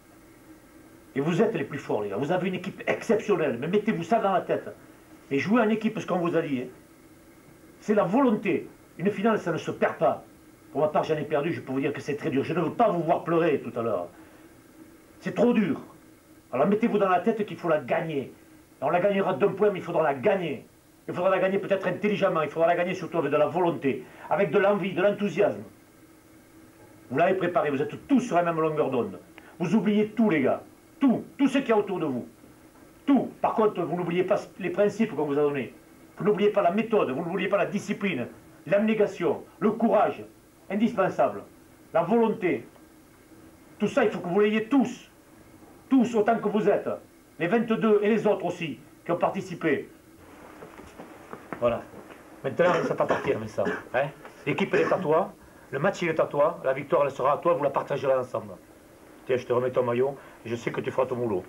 Et vous êtes les plus forts, les gars. Vous avez une équipe exceptionnelle. Mais mettez-vous ça dans la tête. Et jouer en équipe, ce qu'on vous a dit. Hein. C'est la volonté. Une finale, ça ne se perd pas. Pour ma part, j'en ai perdu. Je peux vous dire que c'est très dur. Je ne veux pas vous voir pleurer tout à l'heure. C'est trop dur. Alors mettez-vous dans la tête qu'il faut la gagner. On la gagnera d'un point, mais il faudra la gagner. Il faudra la gagner peut-être intelligemment, il faudra la gagner surtout avec de la volonté, avec de l'envie, de l'enthousiasme. Vous l'avez préparé, vous êtes tous sur la même longueur d'onde. Vous oubliez tout, les gars. Tout ce qu'il y a autour de vous. Tout. Par contre, vous n'oubliez pas les principes qu'on vous a donnés. Vous n'oubliez pas la méthode, vous n'oubliez pas la discipline, l'abnégation, le courage, indispensable, la volonté. Tout ça, il faut que vous l'ayez tous. Tous, autant que vous êtes. Les 22 et les autres aussi, qui ont participé. Voilà. Maintenant, ça va partir, mais ça. Hein? L'équipe, elle est à toi. Le match, il est à toi. La victoire, elle sera à toi. Vous la partagerez ensemble. Tiens, je te remets ton maillot. Et je sais que tu feras ton boulot.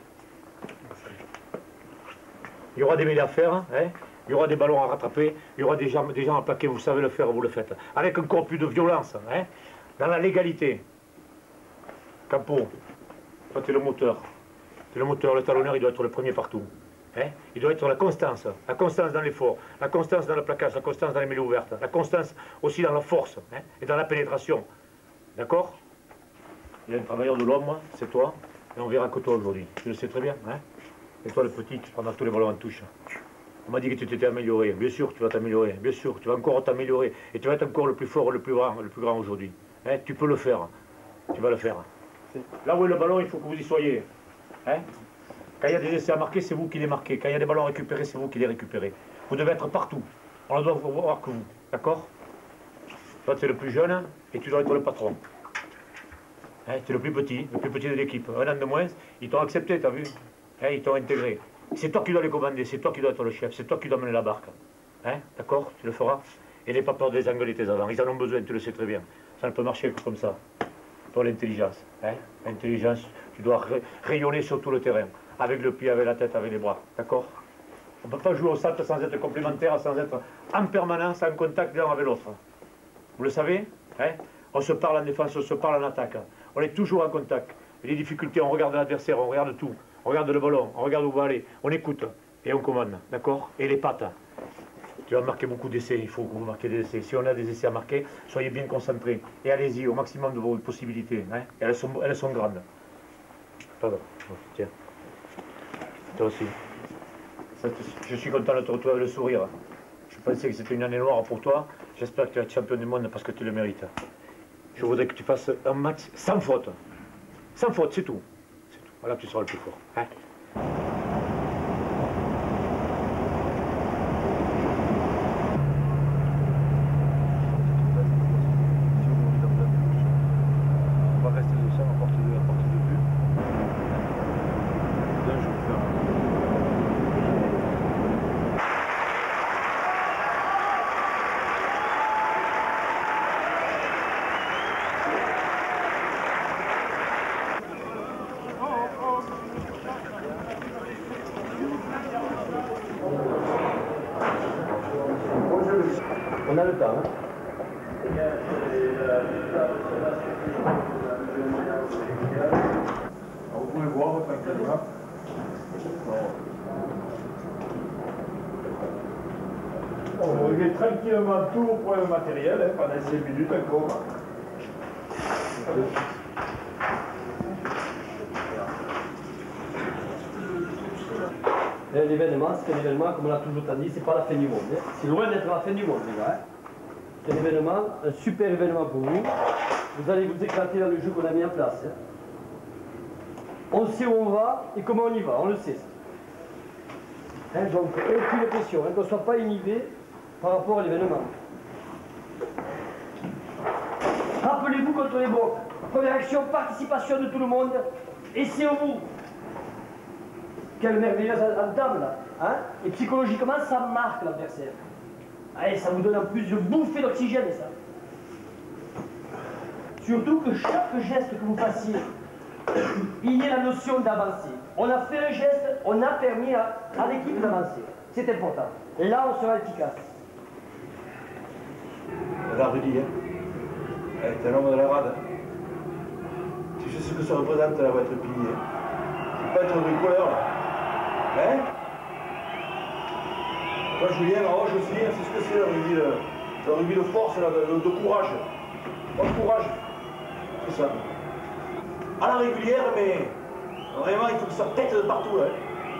Il y aura des mêlées à faire. Hein? Il y aura des ballons à rattraper. Il y aura des gens à plaquer. Vous savez le faire, vous le faites. Avec encore plus de violence. Hein? Dans la légalité. Campo, toi, tu es le moteur. C'est le moteur, le talonneur, il doit être le premier partout. Hein? Il doit être la constance dans l'effort, la constance dans le plaquage, la constance dans les mêlées ouvertes, la constance aussi dans la force hein? Et dans la pénétration. D'accord? Il y a un travailleur de l'homme, c'est toi, et on verra que toi aujourd'hui. Tu le sais très bien. Hein? Et toi, le petit, tu prendras tous les ballons en touche. On m'a dit que tu t'étais amélioré. Bien sûr, tu vas t'améliorer. Bien sûr, tu vas encore t'améliorer. Et tu vas être encore le plus fort, le plus grand aujourd'hui. Hein? Tu peux le faire. Tu vas le faire. Là où est le ballon, il faut que vous y soyez. Hein? Quand il y a des essais à marquer, c'est vous qui les marquez. Quand il y a des ballons récupérés, c'est vous qui les récupérez. Vous devez être partout. On ne doit voir que vous. D'accord? Toi, tu es le plus jeune et tu dois être le patron. Hein, tu es le plus petit de l'équipe. Un an de moins, ils t'ont accepté, t'as vu? Hein, ils t'ont intégré. C'est toi qui dois les commander, c'est toi qui dois être le chef, c'est toi qui dois mener la barque. Hein, d'accord? Tu le feras? Et n'aie pas peur des engueuler tes avants. Ils en ont besoin, tu le sais très bien. Ça ne peut marcher que comme ça. Toi, l'intelligence. Hein? L'intelligence, tu dois rayonner sur tout le terrain. Avec le pied, avec la tête, avec les bras. D'accord? On ne peut pas jouer au centre sans être complémentaire, sans être en permanence, en contact l'un avec l'autre. Vous le savez? Hein? On se parle en défense, on se parle en attaque. On est toujours en contact. Et les difficultés, on regarde l'adversaire, on regarde tout. On regarde le ballon, on regarde où va aller. On écoute et on commande. D'accord? Et les pattes. Tu vas marquer beaucoup d'essais, il faut que vous marquiez des essais. Si on a des essais à marquer, soyez bien concentrés. Et allez-y au maximum de vos possibilités. Hein? Elles sont grandes. Pardon. Tiens. Toi aussi. Je suis content de te retrouver avec le sourire. Je pensais que c'était une année noire pour toi. J'espère que tu vas être champion du monde parce que tu le mérites. Je voudrais que tu fasses un match sans faute. Sans faute, c'est tout. C'est tout. Voilà, tu seras le plus fort. Hein? On va rester de ça, à portée de vue. Là, je vais faire On a le temps, hein? Vous pouvez voir tranquillement. On va régler tranquillement tous vos problèmes matériels hein, pendant 5 minutes encore. L'événement, c'est un événement, comme on l'a toujours dit, c'est pas la fin du monde. Hein. C'est loin d'être la fin du monde, les gars. Hein. C'est un événement, un super événement pour vous. Vous allez vous éclater dans le jeu qu'on a mis en place. Hein. On sait où on va et comment on y va, on le sait. Hein, donc, aucune pression, hein, qu'on ne soit pas inhibé par rapport à l'événement. Rappelez-vous quand on est bon. Première action, participation de tout le monde. Et c'est au bout. Quelle merveilleuse entame là, hein? Et psychologiquement, ça marque l'adversaire. Allez, ça vous donne en plus de bouffer d'oxygène, ça. Surtout que chaque geste que vous fassiez, il y ait la notion d'avancer. On a fait un geste, on a permis à l'équipe d'avancer. C'est important. Et là, on sera efficace. Regarde Rudy, hein? T'es un homme de la rade. Tu sais ce que ça représente là, être pillé. C'est pas être un bricoleur là. Hein? Moi Julien, alors je sais, c'est ce que c'est le rugby de force, là, de courage. Pas de courage. C'est ça. À la régulière, mais vraiment il faut que ça pète de partout là.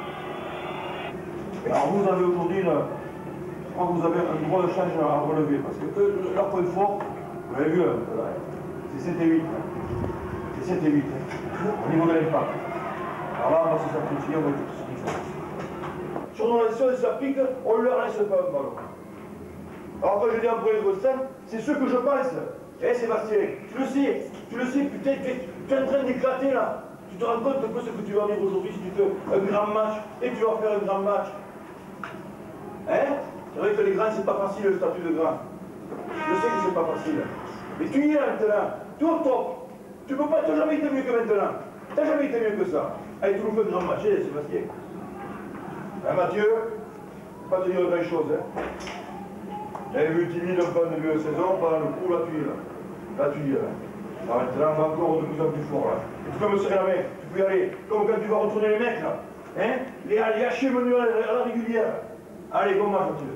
Alors vous avez aujourd'hui, je crois que vous avez un droit de change à relever, parce que leur point fort, vous l'avez vu, c'est 7 et 8. C'est 7 et 8, au niveau de l'impact. Alors là, on va se sacrifier, on va tout ce qu'il faut. Sur nos lanceurs, ça pique, on ne leur laisse pas un ballon. Alors quand je dis en premier de scène, c'est ce que je pense. Eh Sébastien, tu le sais, putain, tu es en train d'éclater là. Tu te rends compte un peu ce que tu vas vivre aujourd'hui si tu fais un grand match, et tu vas faire un grand match. Hein? C'est vrai que les grands, c'est pas facile le statut de grand. Je sais que c'est pas facile. Mais tu y es maintenant, tu es au top. Tu peux pas, tu n'as jamais été mieux que maintenant. Tu n'as jamais été mieux que ça. Allez, tu nous fais un grand match, Sébastien. Hein, Mathieu, pas te dire grand chose, hein. J'avais vu timide un peu en début de saison, pendant le coup, là tu y es là. Là tu y es là. Alors maintenant, on va encore de plus en plus fort là. Et tu peux me serrer la main, tu peux y aller. Comme quand tu vas retourner les mecs là. Hein? Les hachés menus à la régulière. Allez, bon match, Mathieu.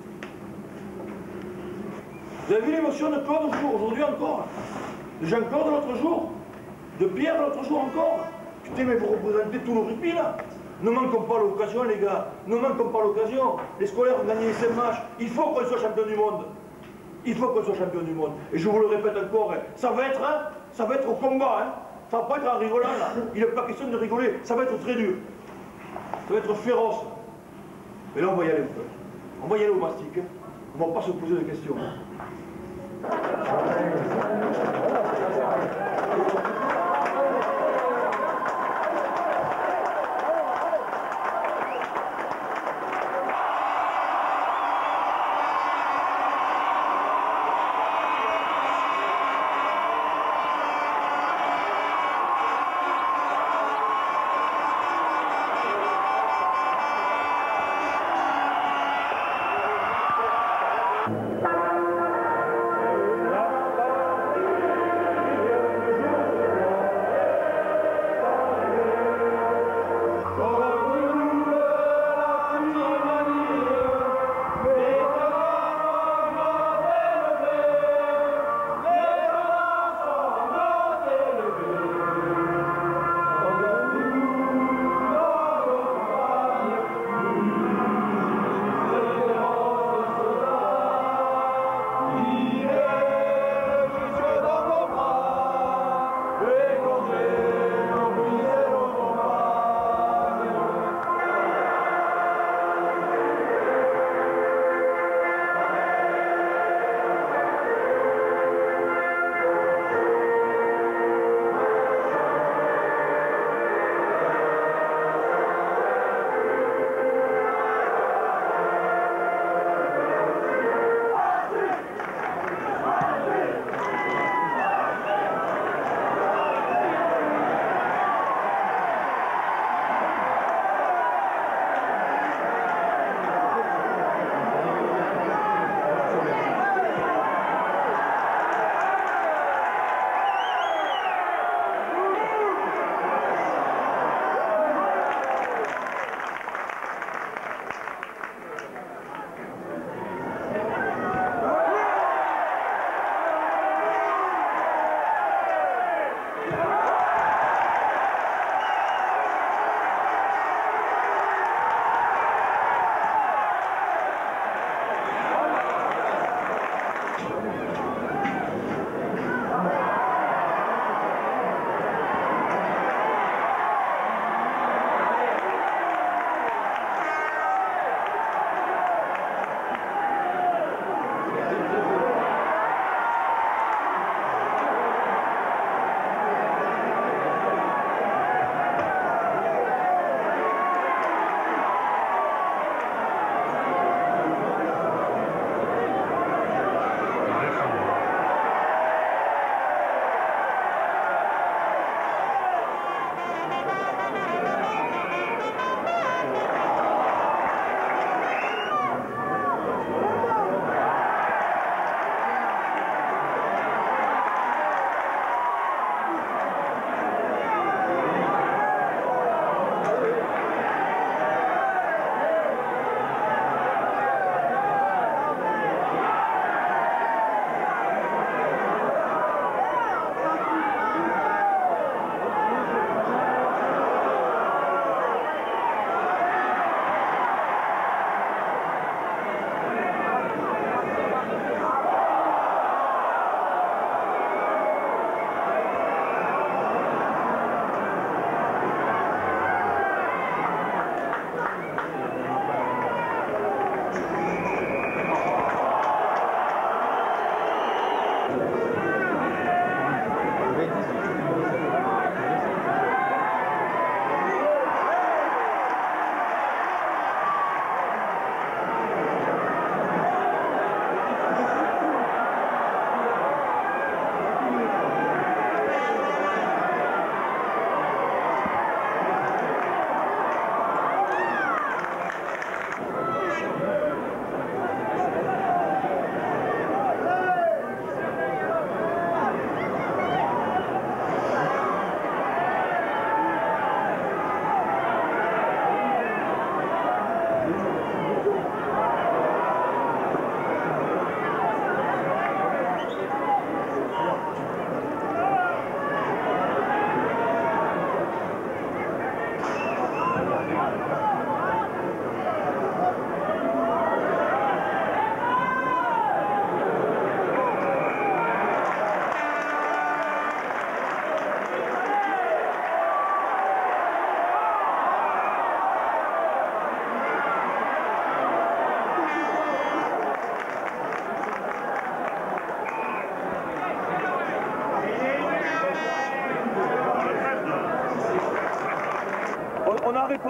Vous avez vu l'émotion de Claude aujourd'hui encore? De Jean-Claude l'autre jour? De Pierre l'autre jour encore? Putain, mais vous représentez tout le rugby là. Ne manquons pas l'occasion, les gars. Ne manquons pas l'occasion. Les scolaires ont gagné les 5 matchs. Il faut qu'on soit champion du monde. Il faut qu'on soit champion du monde. Et je vous le répète encore, hein, ça va être au combat. Hein. Ça va pas être en rigolant là. Il n'est pas question de rigoler. Ça va être très dur. Ça va être féroce. Mais là, on va y aller un peu. On va y aller au mastic. On ne va pas se poser de questions.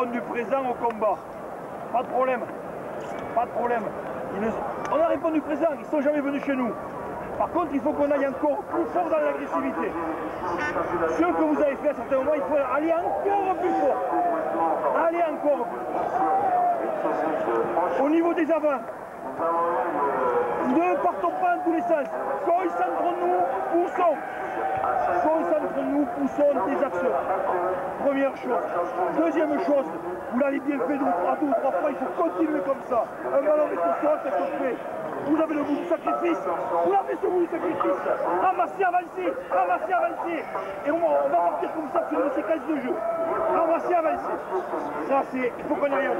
répondu présent au combat. Pas de problème. Pas de problème. On a répondu présent, ils ne sont jamais venus chez nous. Par contre, il faut qu'on aille encore plus fort dans l'agressivité. Ce que vous avez fait à certains moments, il faut aller encore plus fort. Aller encore plus fort. Au niveau des avants, ne partons pas dans tous les sens. Concentrons-nous, poussons. Concentrons-nous, poussons des actions. Première chose. Deuxième chose, vous l'avez bien fait à 2 ou 3 fois, il faut continuer comme ça. Un ballon est au sol, c'est fait. Vous avez le goût du sacrifice. Vous avez ce goût du sacrifice. Ramassez, avancez. Ramassez, avancez. Et on va partir comme ça sur une séquence de jeu. Ramassez, avancez. Ça, c'est... Il faut qu'on y aille.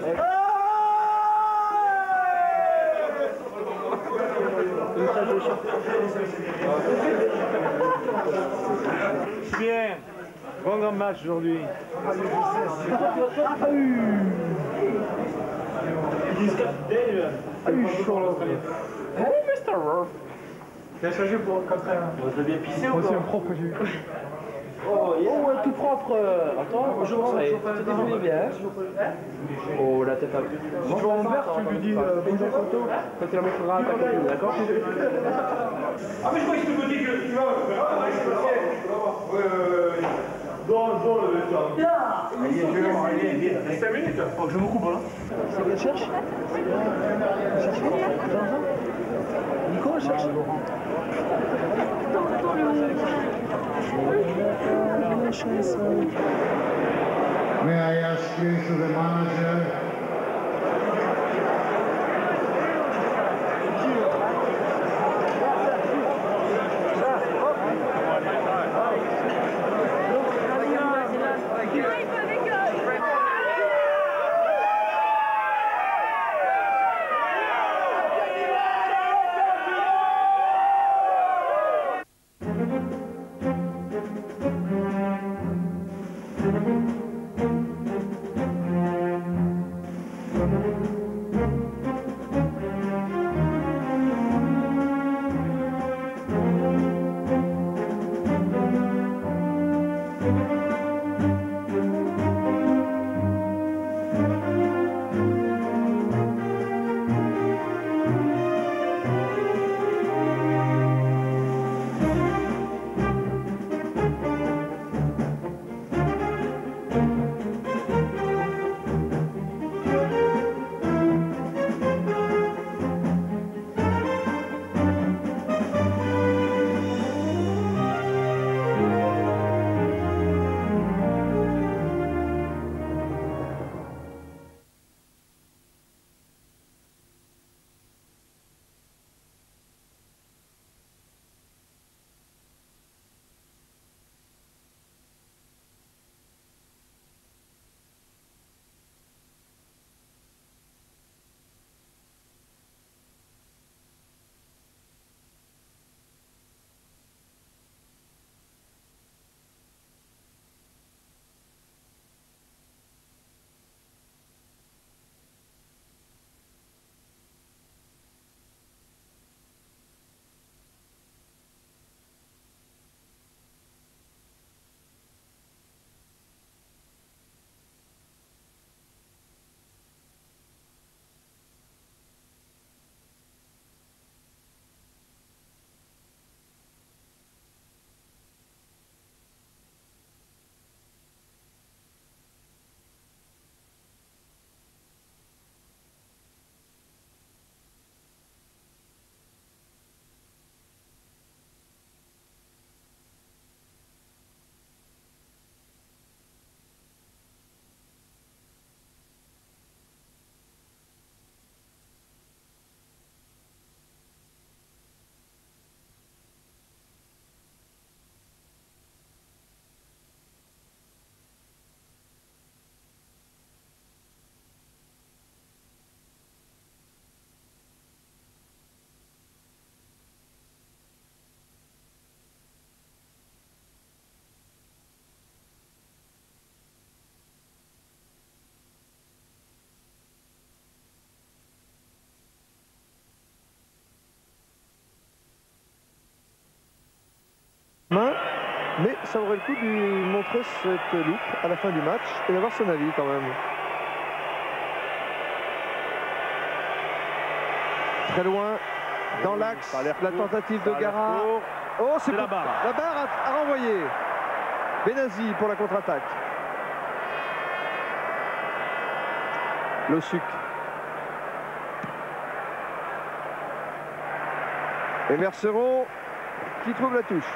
Bien. Grand match aujourd'hui. Il a changé pour le contraire. Vous avez bien pissé ou C'est un pas? propre que j'ai eu. Oh, ouais, tout propre. Attends, bonjour. Tu désolé bien. Oh, la tête à plus. Si tu vois mon père, tu lui dis bonjour photo. Quand il en mettra à ta copine, d'accord? Ah, mais je crois que tu me dis que tu vas. Allez, 5 minutes. Oh, je me coupe là. C'est qu'elle cherche? Elle cherche quoi? Nico, elle cherche? May I ask you to the manager? Mais ça aurait le coup de lui montrer cette loupe à la fin du match et d'avoir son avis quand même. Très loin, dans l'axe, la tentative de Gara. Oh, c'est la barre. La barre a renvoyé. Benazi pour la contre-attaque. Losuk. Et Merceron qui trouve la touche.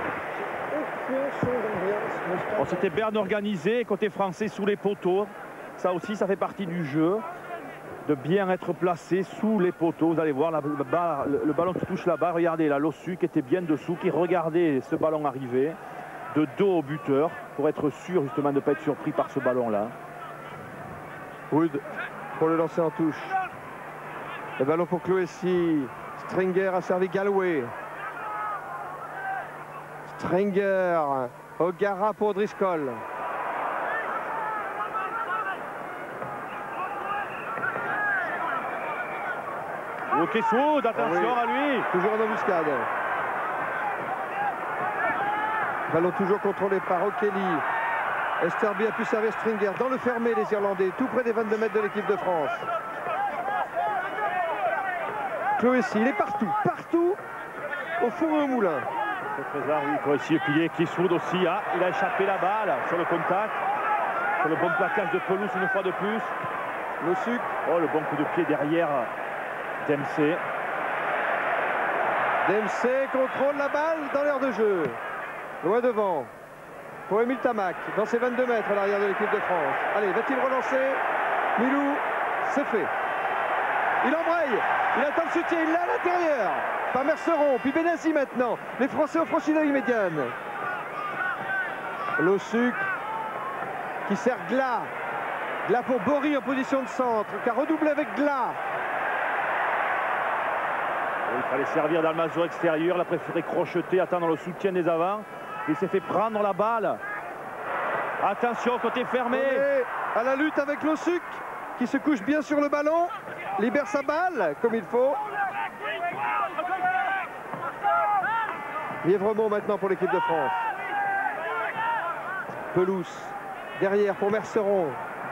Bon, c'était bien organisé, côté français sous les poteaux. Ça aussi, ça fait partie du jeu. De bien être placé sous les poteaux. Vous allez voir le ballon qui touche là-bas. Regardez, là, Lossu qui était bien dessous, qui regardait ce ballon arriver de dos au buteur pour être sûr justement de ne pas être surpris par ce ballon-là. Wood pour le lancer en touche. Le ballon pour Cloessy. Stringer a servi Galway. Stringer. O'Gara pour Driscoll. Waukesoud, attention à lui. Toujours en embuscade. Ballon toujours contrôlé par O'Kelly. Esterby a pu servir Stringer dans le fermé, les Irlandais, tout près des 22 mètres de l'équipe de France. Cloessy, il est partout, partout, au four et au moulin. C'est très rare, oui, Cloessy est plié, Kieswood aussi, ah, il a échappé la balle sur le contact, sur le bon plaquage de pelouse une fois de plus. Losuk. Oh, le bon coup de pied derrière Dempsey. Dempsey contrôle la balle dans l'aire de jeu. Loin devant. Pour Émile Tamac, dans ses 22 mètres à l'arrière de l'équipe de France. Allez, va-t-il relancer? Milou, c'est fait. Il embraye, il attend le soutien, il l'a à l'intérieur. Par Merceron, puis Benassi maintenant. Les Français ont franchi la ligne médiane. Losuk qui sert Glas. Glas pour Bory en position de centre, qui a redoublé avec Glas. Il fallait servir Dalmazo extérieur, il a préféré crocheter, attendre le soutien des avants. Il s'est fait prendre la balle. Attention, côté fermé. À la lutte avec Losuk, qui se couche bien sur le ballon, libère sa balle comme il faut. Lièvremont maintenant pour l'équipe de France. Pelouse, derrière pour Merceron.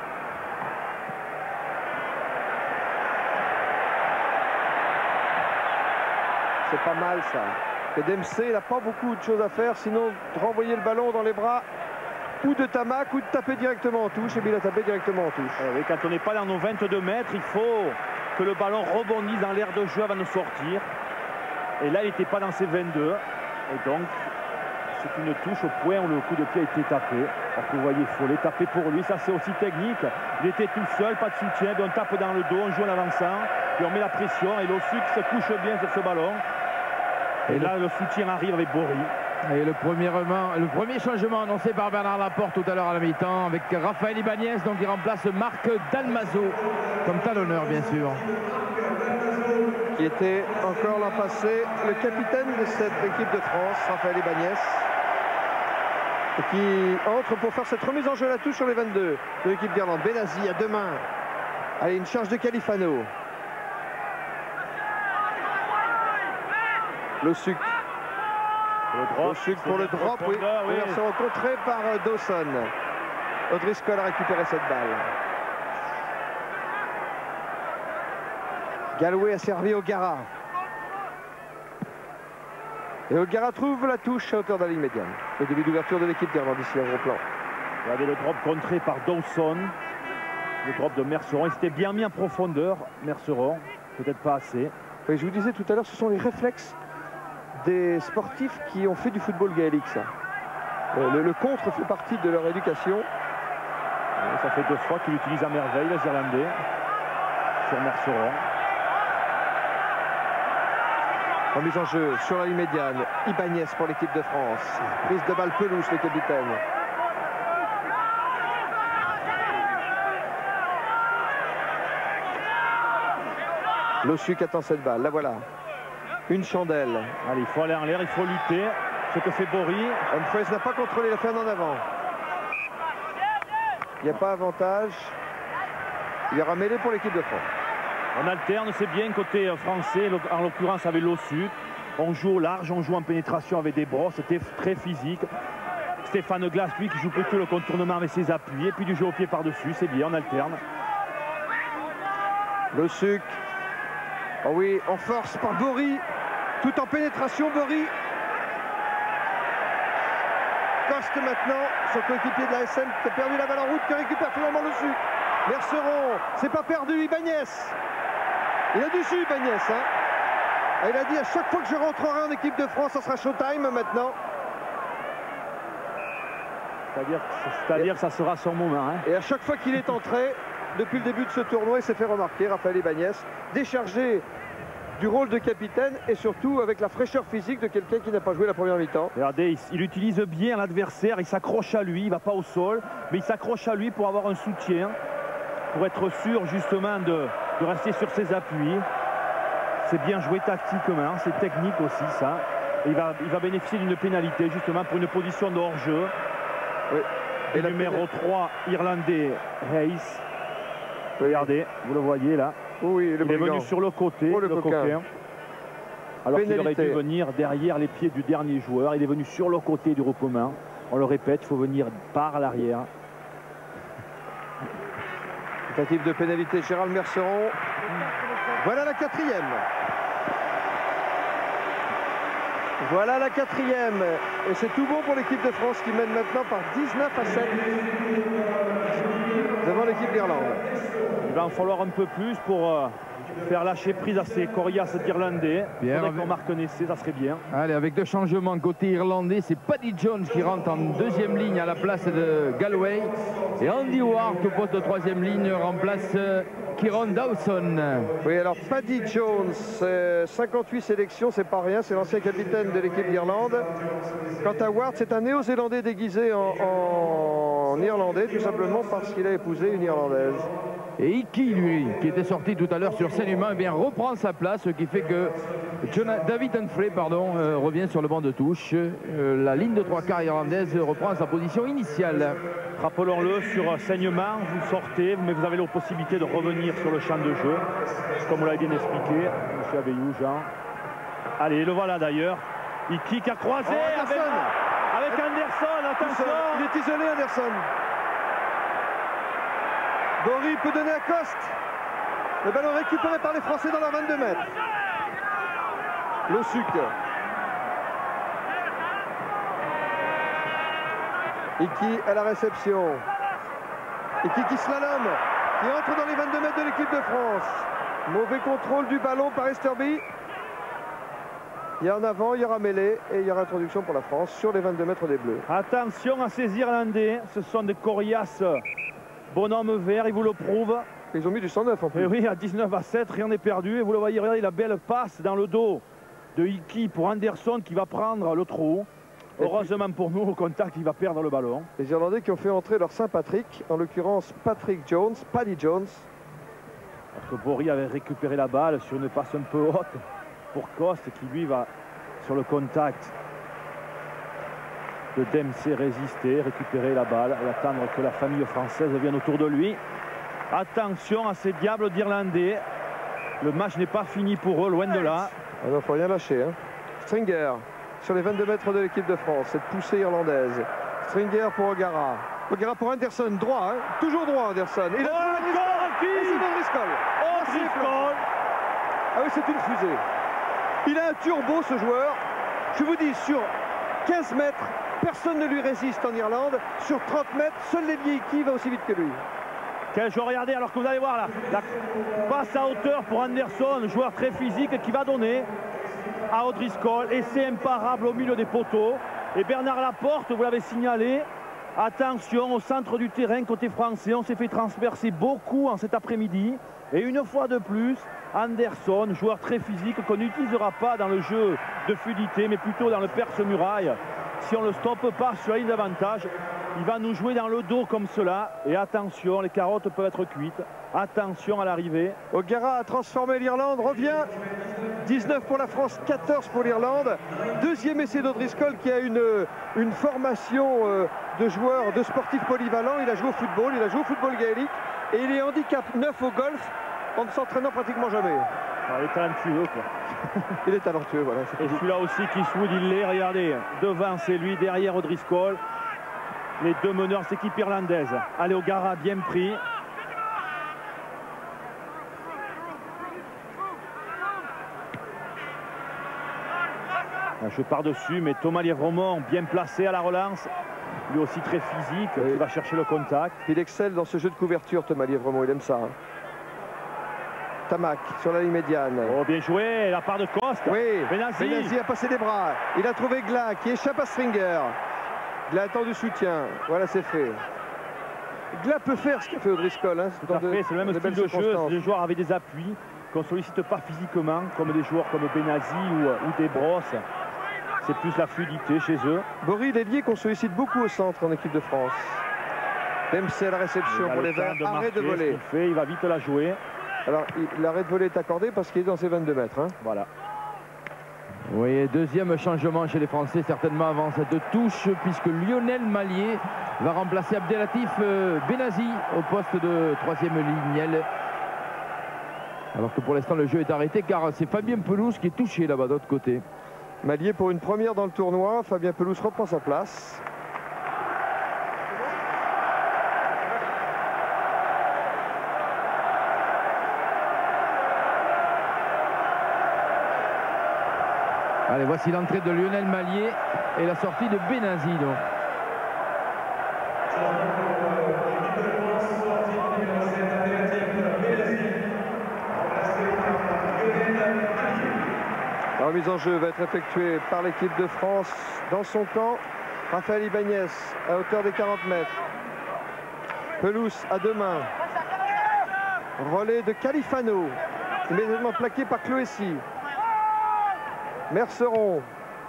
C'est pas mal ça. Et Dempsey, il n'a pas beaucoup de choses à faire, sinon de renvoyer le ballon dans les bras ou de Tamac ou de taper directement en touche. Et bien il a tapé directement en touche. Oui, quand on n'est pas dans nos 22 mètres, il faut que le ballon rebondisse dans l'aire de jeu avant de sortir. Et là, il n'était pas dans ses 22. Et donc, c'est une touche au point où le coup de pied a été tapé. Alors que vous voyez, il faut les taper pour lui. Ça, c'est aussi technique. Il était tout seul, pas de soutien. Puis on tape dans le dos, on joue en avançant. Puis on met la pression. Et Losuk se couche bien sur ce ballon. Et là, le soutien arrive avec Bory. Et le premier changement annoncé par Bernard Laporte tout à l'heure à la mi-temps avec Raphaël Ibanez, donc il remplace Marc Dalmazo comme talonneur, bien sûr. Qui était encore l'an passé le capitaine de cette équipe de France, Raphaël Ibanez. Et qui entre pour faire cette remise en jeu à la touche sur les 22 de l'équipe d'Irlande. Benassi à deux mains. Allez, une charge de Califano. Losuk. Losuk pour le drop, oui. Ils sont contrés par Dawson. O'Driscoll a récupéré cette balle. Galway a servi O'Gara. Et O'Gara trouve la touche à hauteur de la ligne médiane. Le début d'ouverture de l'équipe d'Irlande ici, en gros plan. Regardez le drop contré par Dawson. Le drop de Merceron. Il s'était bien mis en profondeur, Merceron. Peut-être pas assez. Oui, je vous disais tout à l'heure, ce sont les réflexes des sportifs qui ont fait du football gaélique, ça. Le contre fait partie de leur éducation. Ça fait 2 fois qu'ils l'utilisent à merveille, les Irlandais, sur Merceron. Remise en jeu sur la ligne médiane. Ibanez pour l'équipe de France. Prise de balle pelouse, le capitaine. Losuk attend cette balle, la voilà. Une chandelle. Allez, il faut aller en l'air, il faut lutter. Ce que fait Bory. Humphreys n'a pas contrôlé la fin en avant. Il n'y a pas avantage. Il y aura mêlée pour l'équipe de France. On alterne, c'est bien côté français, en l'occurrence avec Losuk. On joue au large, on joue en pénétration avec des brosses, c'était très physique. Stéphane Glas, lui, qui joue plutôt le contournement avec ses appuis, et puis du jeu au pied par-dessus, c'est bien, on alterne. Losuk. Oh oui, en force par Bory. Tout en pénétration, Bory. Coste maintenant, son coéquipier de la SM qui a perdu la balle en route, qui récupère finalement Losuk. Merceron, c'est pas perdu, Ibanez. Il a du jus, Ibanez. Hein. Il a dit à chaque fois que je rentrerai en équipe de France, ça sera showtime maintenant. C'est-à-dire que ça sera son moment. Hein. Et à chaque fois qu'il est entré, depuis le début de ce tournoi, il s'est fait remarquer, Raphaël Ibanez, déchargé du rôle de capitaine et surtout avec la fraîcheur physique de quelqu'un qui n'a pas joué la première mi-temps. Regardez, il utilise bien l'adversaire, il s'accroche à lui, il ne va pas au sol, mais il s'accroche à lui pour avoir un soutien. pour être sûr justement de rester sur ses appuis. C'est bien joué tactiquement, c'est technique aussi ça. Et il va bénéficier d'une pénalité justement pour une position de hors-jeu. Oui. Et le numéro 3 irlandais, Hayes. Regardez, vous le voyez là. Oui, il est venu sur le côté, le coquin. Alors qu'il aurait dû venir derrière les pieds du dernier joueur. Il est venu sur le côté du recoupement. On le répète, il faut venir par l'arrière. Tentative de pénalité, Gérald Merceron. Voilà la 4e. Voilà la 4e. Et c'est tout bon pour l'équipe de France qui mène maintenant par 19-7 devant l'équipe d'Irlande. Il va en falloir un peu plus pour faire lâcher prise à ces coriaces d'Irlandais. Il faudrait qu'on marque un essai, ça serait bien. Allez, avec 2 changements côté irlandais, c'est Paddy Jones qui rentre en 2e ligne à la place de Galway. Et Andy Ward au poste de 3e ligne remplace Kieran Dawson. Oui, alors Paddy Jones, 58 sélections, c'est pas rien, c'est l'ancien capitaine de l'équipe d'Irlande. Quant à Ward, c'est un néo-zélandais déguisé en irlandais, tout simplement parce qu'il a épousé une irlandaise. Et Iki, lui, qui était sorti tout à l'heure sur scène humain, eh bien, reprend sa place, ce qui fait que David Humphrey revient sur le banc de touche. La ligne de 3 quarts irlandaise reprend sa position initiale. Rappelons-le, sur saignement, vous sortez, mais vous avez la possibilité de revenir sur le champ de jeu, comme vous l'avez bien expliqué, M. Aveillou, Jean. Allez, le voilà d'ailleurs. Iki qui a croisé avec Anderson, attention. Il est isolé, Anderson. Bory peut donner à Coste. Le ballon récupéré par les Français dans leurs 22 mètres. Losuk. Iki à la réception. Iki qui slalom, qui entre dans les 22 mètres de l'équipe de France. Mauvais contrôle du ballon par Esterby. Il y a en avant, il y aura mêlée et il y aura introduction pour la France sur les 22 mètres des Bleus. Attention à ces Irlandais, ce sont des coriaces. Bonhomme vert, il vous le prouve. Ils ont mis du 109 en plus. Et oui, à 19-7, rien n'est perdu. Et vous le voyez, regardez la belle passe dans le dos de Iki pour Anderson qui va prendre le trou. Heureusement pour nous, au contact, il va perdre le ballon. Les Irlandais qui ont fait entrer leur Saint-Patrick, en l'occurrence Patrick Jones, Paddy Jones. Parce que Bory avait récupéré la balle sur une passe un peu haute pour Coste qui lui va sur le contact de Dempsey résister, récupérer la balle et attendre que la famille française vienne autour de lui. Attention à ces diables d'Irlandais. Le match n'est pas fini pour eux, loin de là. Il ne faut rien lâcher. Hein. Stringer sur les 22 mètres de l'équipe de France. Cette poussée irlandaise. Stringer pour O'Gara. O'Gara pour Anderson. Droit, hein. Toujours droit Anderson. Et c'est Driscoll. Ah oui, c'est une fusée. Il a un turbo ce joueur. Je vous dis, sur 15 mètres, personne ne lui résiste en Irlande. Sur 30 mètres, seul l'ailier Iki va aussi vite que lui. Quel joueur, regardez, alors que vous allez voir là, la passe à hauteur pour Anderson, joueur très physique qui va donner à O'Driscoll. Et c'est imparable au milieu des poteaux. Et Bernard Laporte, vous l'avez signalé, attention au centre du terrain côté français. On s'est fait transpercer beaucoup en cet après-midi. Et une fois de plus, Anderson, joueur très physique qu'on n'utilisera pas dans le jeu de fluidité, mais plutôt dans le perce-muraille. Si on ne le stoppe pas sur la ligne d'avantage, il va nous jouer dans le dos comme cela. Et attention, les carottes peuvent être cuites. Attention à l'arrivée. O'Gara a transformé l'Irlande, revient. 19 pour la France, 14 pour l'Irlande. Deuxième essai d'Odriscoll qui a une formation de joueurs, de sportifs polyvalents. Il a joué au football, il a joué au football gaélique. Et il est handicap 9 au golf en ne s'entraînant pratiquement jamais. Il est talentueux, quoi. Il est talentueux, voilà. Et celui-là aussi, Kishwood, il l'est, regardez. Devant, c'est lui, derrière O'Driscoll. Les deux meneurs, c'est l'équipe irlandaise. Allez, O'Gara, bien pris. Je pars dessus, mais Thomas Lièvremont, bien placé à la relance. Lui aussi très physique, oui. Il va chercher le contact. Il excelle dans ce jeu de couverture, Thomas Lièvremont, il aime ça. Hein. Tamac sur la ligne médiane. Oh, bien joué, la part de Coste. Oui, Benazzi a passé des bras. Il a trouvé Gla qui échappe à Stringer. Gla attend du soutien. Voilà, c'est fait. Gla peut faire ce qu'a fait O'Driscoll. Hein, c'est le même style de jeu. Les joueurs avaient des appuis qu'on ne sollicite pas physiquement, comme des joueurs comme Benazzi ou Desbrosses. C'est plus la fluidité chez eux. Bory, l'ailier qu'on sollicite beaucoup au centre en équipe de France. Dempsey à la réception pour les Verts. Arrêt de voler. Il va vite la jouer. Alors, l'arrêt de voler est accordé parce qu'il est dans ses 22 mètres. Hein. Voilà. Oui, deuxième changement chez les Français, certainement avant cette touche, puisque Lionel Mallier va remplacer Abdelatif Benazi au poste de troisième lignel. Alors que pour l'instant, le jeu est arrêté, car c'est Fabien Pelouse qui est touché là-bas de l'autre côté. Mallier pour une première dans le tournoi. Fabien Pelouse reprend sa place. Allez, voici l'entrée de Lionel Mallier et la sortie de Benazi. Donc. La remise en jeu va être effectuée par l'équipe de France dans son camp. Raphaël Ibanez à hauteur des 40 mètres. Pelouse à deux mains. Relais de Califano, immédiatement plaqué par Cloessy. Merceron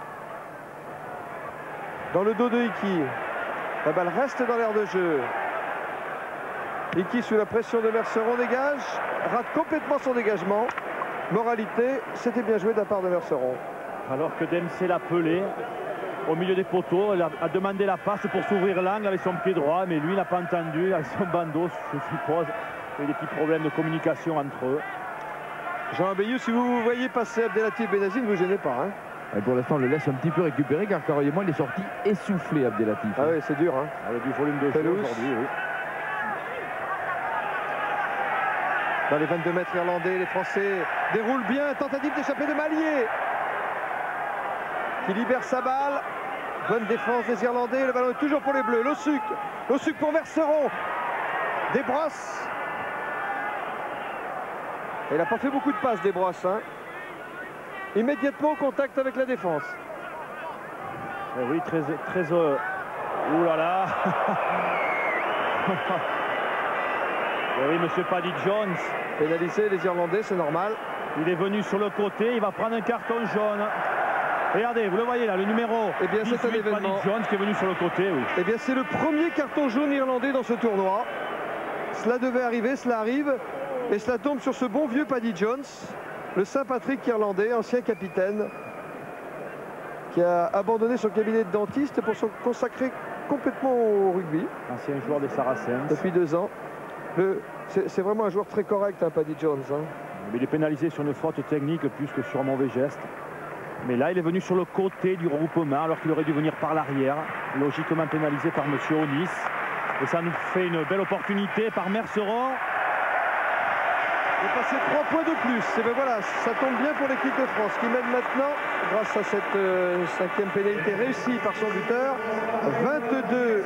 dans le dos de Hickey. La balle reste dans l'aire de jeu. Hickey sous la pression de Merceron dégage, rate complètement son dégagement. Moralité, c'était bien joué de la part de Merceron. Alors que Dempsey l'a pelé au milieu des poteaux, il a demandé la passe pour s'ouvrir l'angle avec son pied droit, mais lui n'a pas entendu avec son bandeau, je suppose. Il y a des petits problèmes de communication entre eux. Jean Bayou, si vous voyez passer Abdelatif Benazi, ne vous gênez pas. Hein. Et pour l'instant, on le laisse un petit peu récupérer, car carrément, il est sorti essoufflé, Abdelatif. Ah oui, c'est dur. Hein. Avec du volume de jeu aujourd'hui, oui. Dans les 22 mètres irlandais, les Français déroulent bien. Tentative d'échapper de Mallier, qui libère sa balle. Bonne défense des Irlandais. Le ballon est toujours pour les Bleus. Lossuc pour Merceron. Desbrosses. Il n'a pas fait beaucoup de passes, Desbrosses. Hein. Immédiatement au contact avec la défense. Et oui, très ouh là là. Et oui, monsieur Paddy Jones. Pénalisé, les Irlandais, c'est normal. Il est venu sur le côté, il va prendre un carton jaune. Regardez, vous le voyez là, le numéro. Eh bien, c'est un événement. Paddy Jones qui est venu sur le côté, oui. Eh bien, c'est le premier carton jaune irlandais dans ce tournoi. Cela devait arriver, cela arrive. Et cela tombe sur ce bon vieux Paddy Jones, le Saint-Patrick irlandais, ancien capitaine, qui a abandonné son cabinet de dentiste pour se consacrer complètement au rugby. Ancien joueur des Saracens. Depuis 2 ans. C'est vraiment un joueur très correct, hein, Paddy Jones. Hein. Mais il est pénalisé sur une faute technique plus que sur un mauvais geste. Mais là, il est venu sur le côté du regroupement alors qu'il aurait dû venir par l'arrière. Logiquement pénalisé par M. Onis. Et ça nous fait une belle opportunité par Merceron. Il est passé 3 points de plus. Et bien voilà, ça tombe bien pour l'équipe de France qui mène maintenant, grâce à cette 5e pénalité réussie par son buteur, 22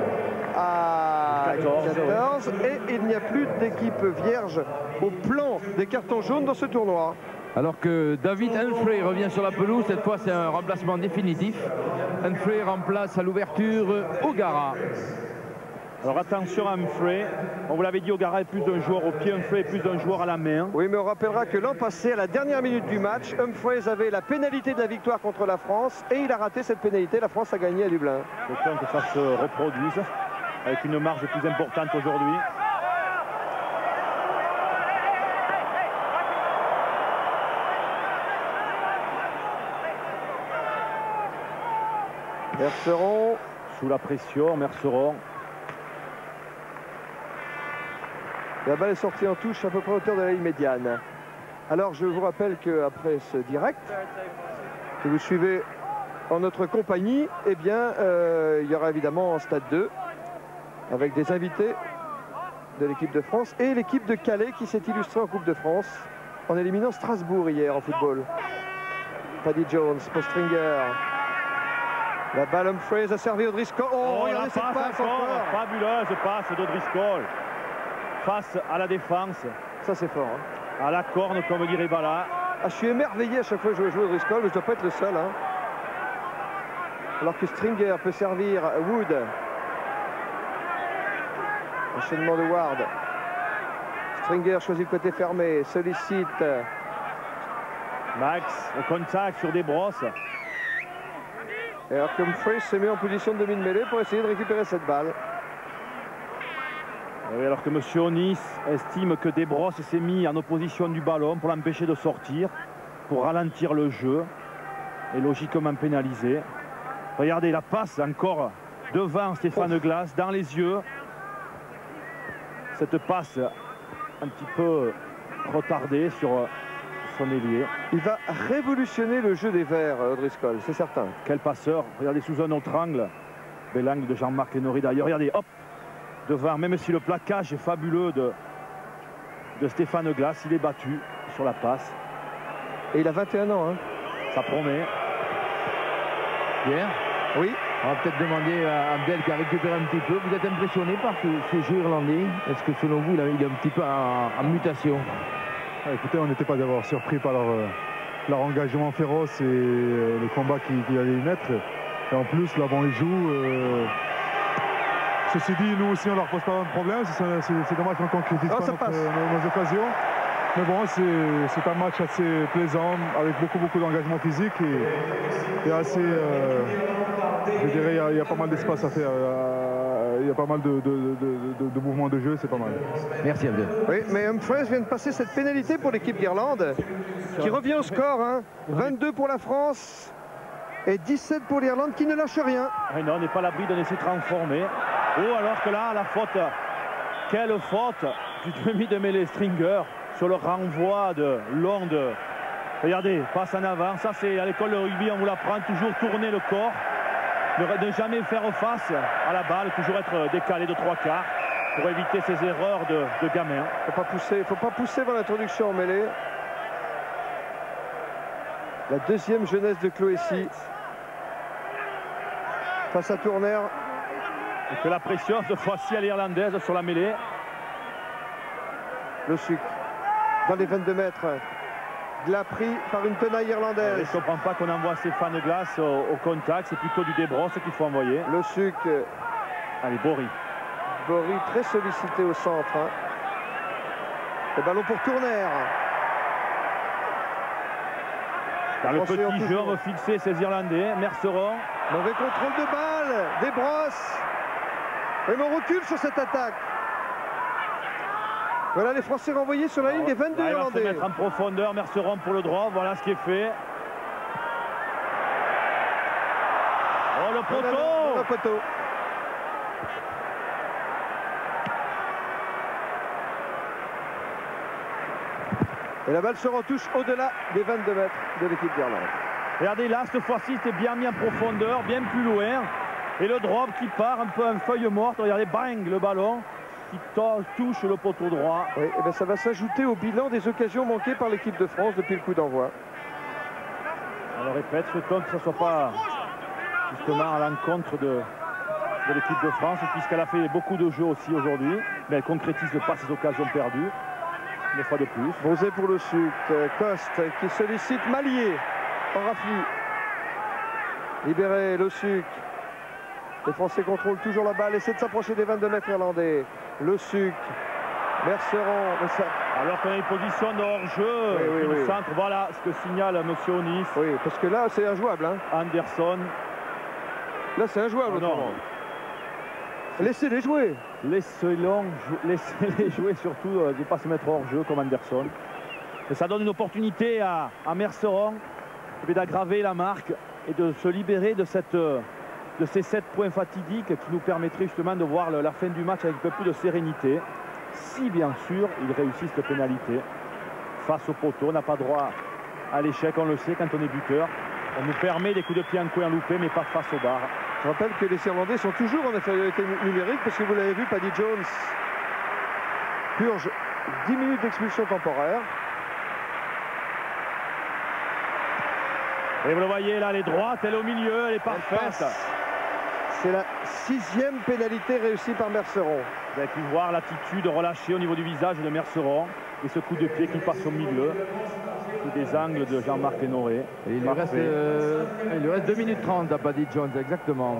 à 14. Et il n'y a plus d'équipe vierge au plan des cartons jaunes dans ce tournoi. Alors que David Humphrey revient sur la pelouse, cette fois c'est un remplacement définitif. Humphrey remplace à l'ouverture O'Gara. Alors attention à Humphrey, on vous l'avait dit, O'Gara est plus d'un joueur au pied, Humphrey est plus d'un joueur à la main. Oui, mais on rappellera que l'an passé, à la dernière minute du match, Humphreys avait la pénalité de la victoire contre la France et il a raté cette pénalité. La France a gagné à Dublin. Je crains que ça se reproduise avec une marge plus importante aujourd'hui. Merceron. Sous la pression, Merceron. La balle est sortie en touche à peu près à hauteur de la ligne médiane. Alors je vous rappelle qu'après ce direct que vous suivez en notre compagnie, eh bien il y aura évidemment en Stade 2 avec des invités de l'équipe de France et l'équipe de Calais qui s'est illustrée en Coupe de France en éliminant Strasbourg hier en football. Paddy Jones, Postringer. La balle Humphreys a servi O'Driscoll. Oh, regardez cette passe encore. Fabuleuse passe d'Odriscoll face à la défense. Ça c'est fort. Hein. À la corne, comme dirait Bala. Ah, je suis émerveillé à chaque fois que je joue O'Driscoll, mais je ne dois pas être le seul. Hein. Alors que Stringer peut servir Wood. Enchaînement de Ward. Stringer choisit le côté fermé, sollicite. Max au contact sur Desbrosses. Et alors que Humphreys s'est mis en position de demi-mêlée pour essayer de récupérer cette balle. Oui, alors que M. Onis estime que Desbrosses s'est mis en opposition du ballon pour l'empêcher de sortir, pour ralentir le jeu et logiquement pénalisé. Regardez la passe encore devant Stéphane Glass, dans les yeux. Cette passe un petit peu retardée sur son ailier. Il va révolutionner le jeu des Verts, Driscoll, c'est certain. Quel passeur. Regardez sous un autre angle. Bel angle de Jean-Marc Lénory d'ailleurs. Regardez, hop, devant, même si le plaquage est fabuleux de Stéphane Glass, il est battu sur la passe. Et il a 21 ans. Hein. Ça promet. Pierre? Oui. On va peut-être demander à Abdel qui a récupéré un petit peu. Vous êtes impressionné par ce jeu irlandais? Est-ce que selon vous, il est un petit peu en mutation? Écoutez, on n'était pas d'abord surpris par leur engagement féroce et le combat qu'il allait y mettre. Et en plus, là, bon, ils jouent. Ceci dit, nous aussi, on leur pose pas de problème. C'est dommage qu'on ne concrétise pas nos occasions. Mais bon, c'est un match assez plaisant, avec beaucoup d'engagement physique et assez... je dirais, il y a pas mal d'espace à faire. Il y a pas mal de mouvements de jeu, c'est pas mal. Merci Abdel. Oui, mais Humphreys vient de passer cette pénalité pour l'équipe d'Irlande, qui revient au score. Hein. 22 pour la France et 17 pour l'Irlande, qui ne lâche rien. Oui, non, on n'est pas à l'abri de laisser transformer. Oh, alors que là, la faute, quelle faute du demi de mêlée Stringer sur le renvoi de long de... Regardez, passe en avant, ça c'est à l'école de rugby, on vous l'apprend, toujours tourner le corps. Ne jamais faire face à la balle, toujours être décalé de 3 quarts pour éviter ces erreurs de gamin. Il ne faut pas pousser dans l'introduction en mêlée. La deuxième jeunesse de Cloétie face à Tourner. Et que la pression cette fois-ci à l'Irlandaise sur la mêlée. Le sucre dans les 22 mètres. Glas pris par une tenaille irlandaise. Je ne comprends pas qu'on envoie Stéphane Glass au contact, c'est plutôt du Desbrosses qu'il faut envoyer. Le sucre. Allez, Bory. Bory très sollicité au centre. Hein. Le ballon pour Tourner. Dans le petit jeu, on va fixer ces Irlandais. Merceron. Mauvais contrôle de balle. Desbrosses. Et on recule sur cette attaque. Voilà les Français renvoyés sur la ligne des 22 Irlandais. Il va se mettre en profondeur, Merceron pour le droit, voilà ce qui est fait. Oh, le poteau! Le poteau. Et la balle se retouche au-delà des 22 mètres de l'équipe d'Irlande. Regardez là, cette fois-ci, c'était bien mis en profondeur, bien plus loin. Et le drop qui part un peu en feuille morte. Regardez, bang, le ballon qui touche le poteau droit. Oui, et bien ça va s'ajouter au bilan des occasions manquées par l'équipe de France depuis le coup d'envoi. On le répète, souhaitons que ce ne soit pas justement à l'encontre de l'équipe de France, puisqu'elle a fait beaucoup de jeux aussi aujourd'hui, mais elle ne concrétise pas ses occasions perdues, une fois de plus. Bosé pour le sucre, Coste qui sollicite Mallier en rafli. Libéré, le sucre. Les Français contrôlent toujours la balle, essaient de s'approcher des 22 mètres irlandais. Le sucre, Merceron. Alors qu'on a une position de hors-jeu, le centre, voilà ce que signale M. Onis. Oui, parce que là, c'est injouable. Hein. Anderson. Là, c'est injouable. Non. Laissez-les jouer. Laissez-les jouer, surtout, ne pas se mettre hors-jeu comme Anderson. Et ça donne une opportunité à Merceron d'aggraver la marque et de se libérer de ces 7 points fatidiques qui nous permettraient justement de voir la fin du match avec un peu plus de sérénité. Si bien sûr il réussit cette pénalité face au poteau, on n'a pas droit à l'échec, on le sait quand on est buteur. On nous permet des coups de pied en coin loupés, mais pas face aux barres. Je rappelle que les Irlandais sont toujours en infériorité numérique parce que vous l'avez vu, Paddy Jones purge 10 minutes d'expulsion temporaire. Et vous le voyez là, elle est droite, elle est au milieu, elle est parfaite. C'est la 6e pénalité réussie par Merceron. Vous avez pu voir l'attitude relâchée au niveau du visage de Merceron et ce coup de pied qui passe au milieu. C'est des angles de Jean-Marc Lénory. Il lui reste 2 minutes 30 à Paddy Jones, exactement.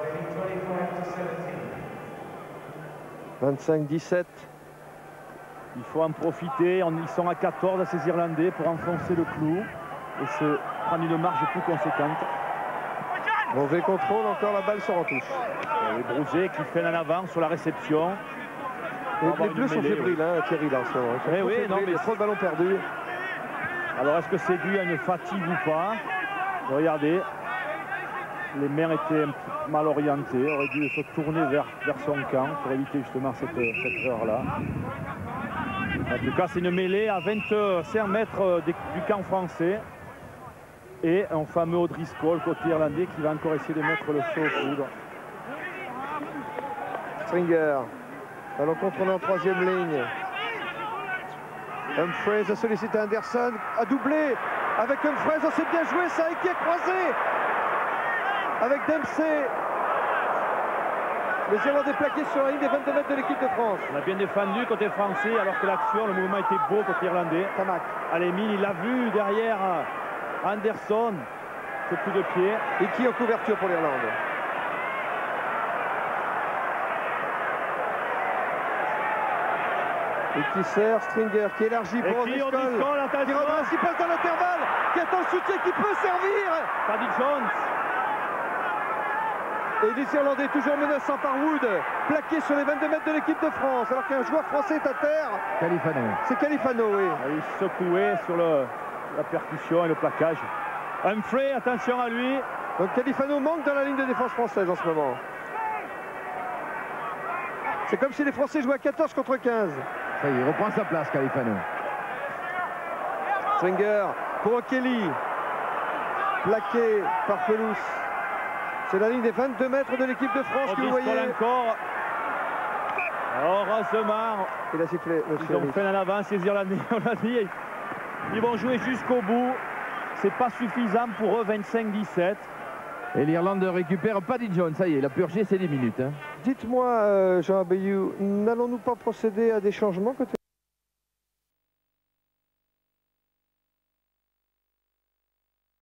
25-17. Il faut en profiter. Ils sont à 14 à ces Irlandais pour enfoncer le clou et se prendre une marge plus conséquente. Mauvais contrôle, encore la balle sort en touche. Et Brouzet qui freine en avant sur la réception. Les Bleus sont fébriles, hein, Thierry, là, en ce moment. Ils sont oui, non, mais trop de ballons perdus. Alors, est-ce que c'est dû à une fatigue ou pas? Regardez, les mains étaient mal orientées, aurait dû se tourner vers son camp pour éviter justement cette erreur-là. En tout cas, c'est une mêlée à 25 mètres du camp français. Et un fameux O'Driscoll, côté irlandais, qui va encore essayer de mettre le feu aux poudres. Stringer, ballon contrôlé en troisième ligne. Humphreys a sollicité Anderson, a doublé avec Humphreys, oh, c'est bien joué ça, et qui est croisé avec Dempsey. Les Irlandais plaqués sur la ligne des 22 mètres de l'équipe de France. On a bien défendu côté français, alors que l'action, le mouvement était beau côté irlandais. Tamac. Allez, Mille, il l'a vu derrière Anderson, ce coup de pied. Et qui en couverture pour l'Irlande? Et qui sert Stringer, qui élargit pour O'Driscoll, qui redresse, qui passe dans l'intervalle, qui attend le soutien, qui peut servir. Paddy Jones. Et les Irlandais toujours menaçants par Wood, plaqué sur les 22 mètres de l'équipe de France, alors qu'un joueur français est à terre. Califano. C'est Califano, oui. Il secouait sur la percussion et le plaquage. Humphrey, attention à lui. Donc Califano manque dans la ligne de défense française en ce moment. C'est comme si les Français jouaient à 14 contre 15. Ça y est, il reprend sa place, Califano. Stringer pour O'Kelly. Plaqué par Pelous. C'est la ligne des 22 mètres de l'équipe de France que vous voyez. Encore. Heureusement. Il a sifflé, ils ont fait en avance, les Irlandais. On l'a dit. Ils vont jouer jusqu'au bout. C'est pas suffisant pour eux, 25-17. Et l'Irlande récupère Paddy Jones. Ça y est, il a purgé ses 10 minutes. Hein. Dites-moi, Jean Abeyou, n'allons-nous pas procéder à des changements côté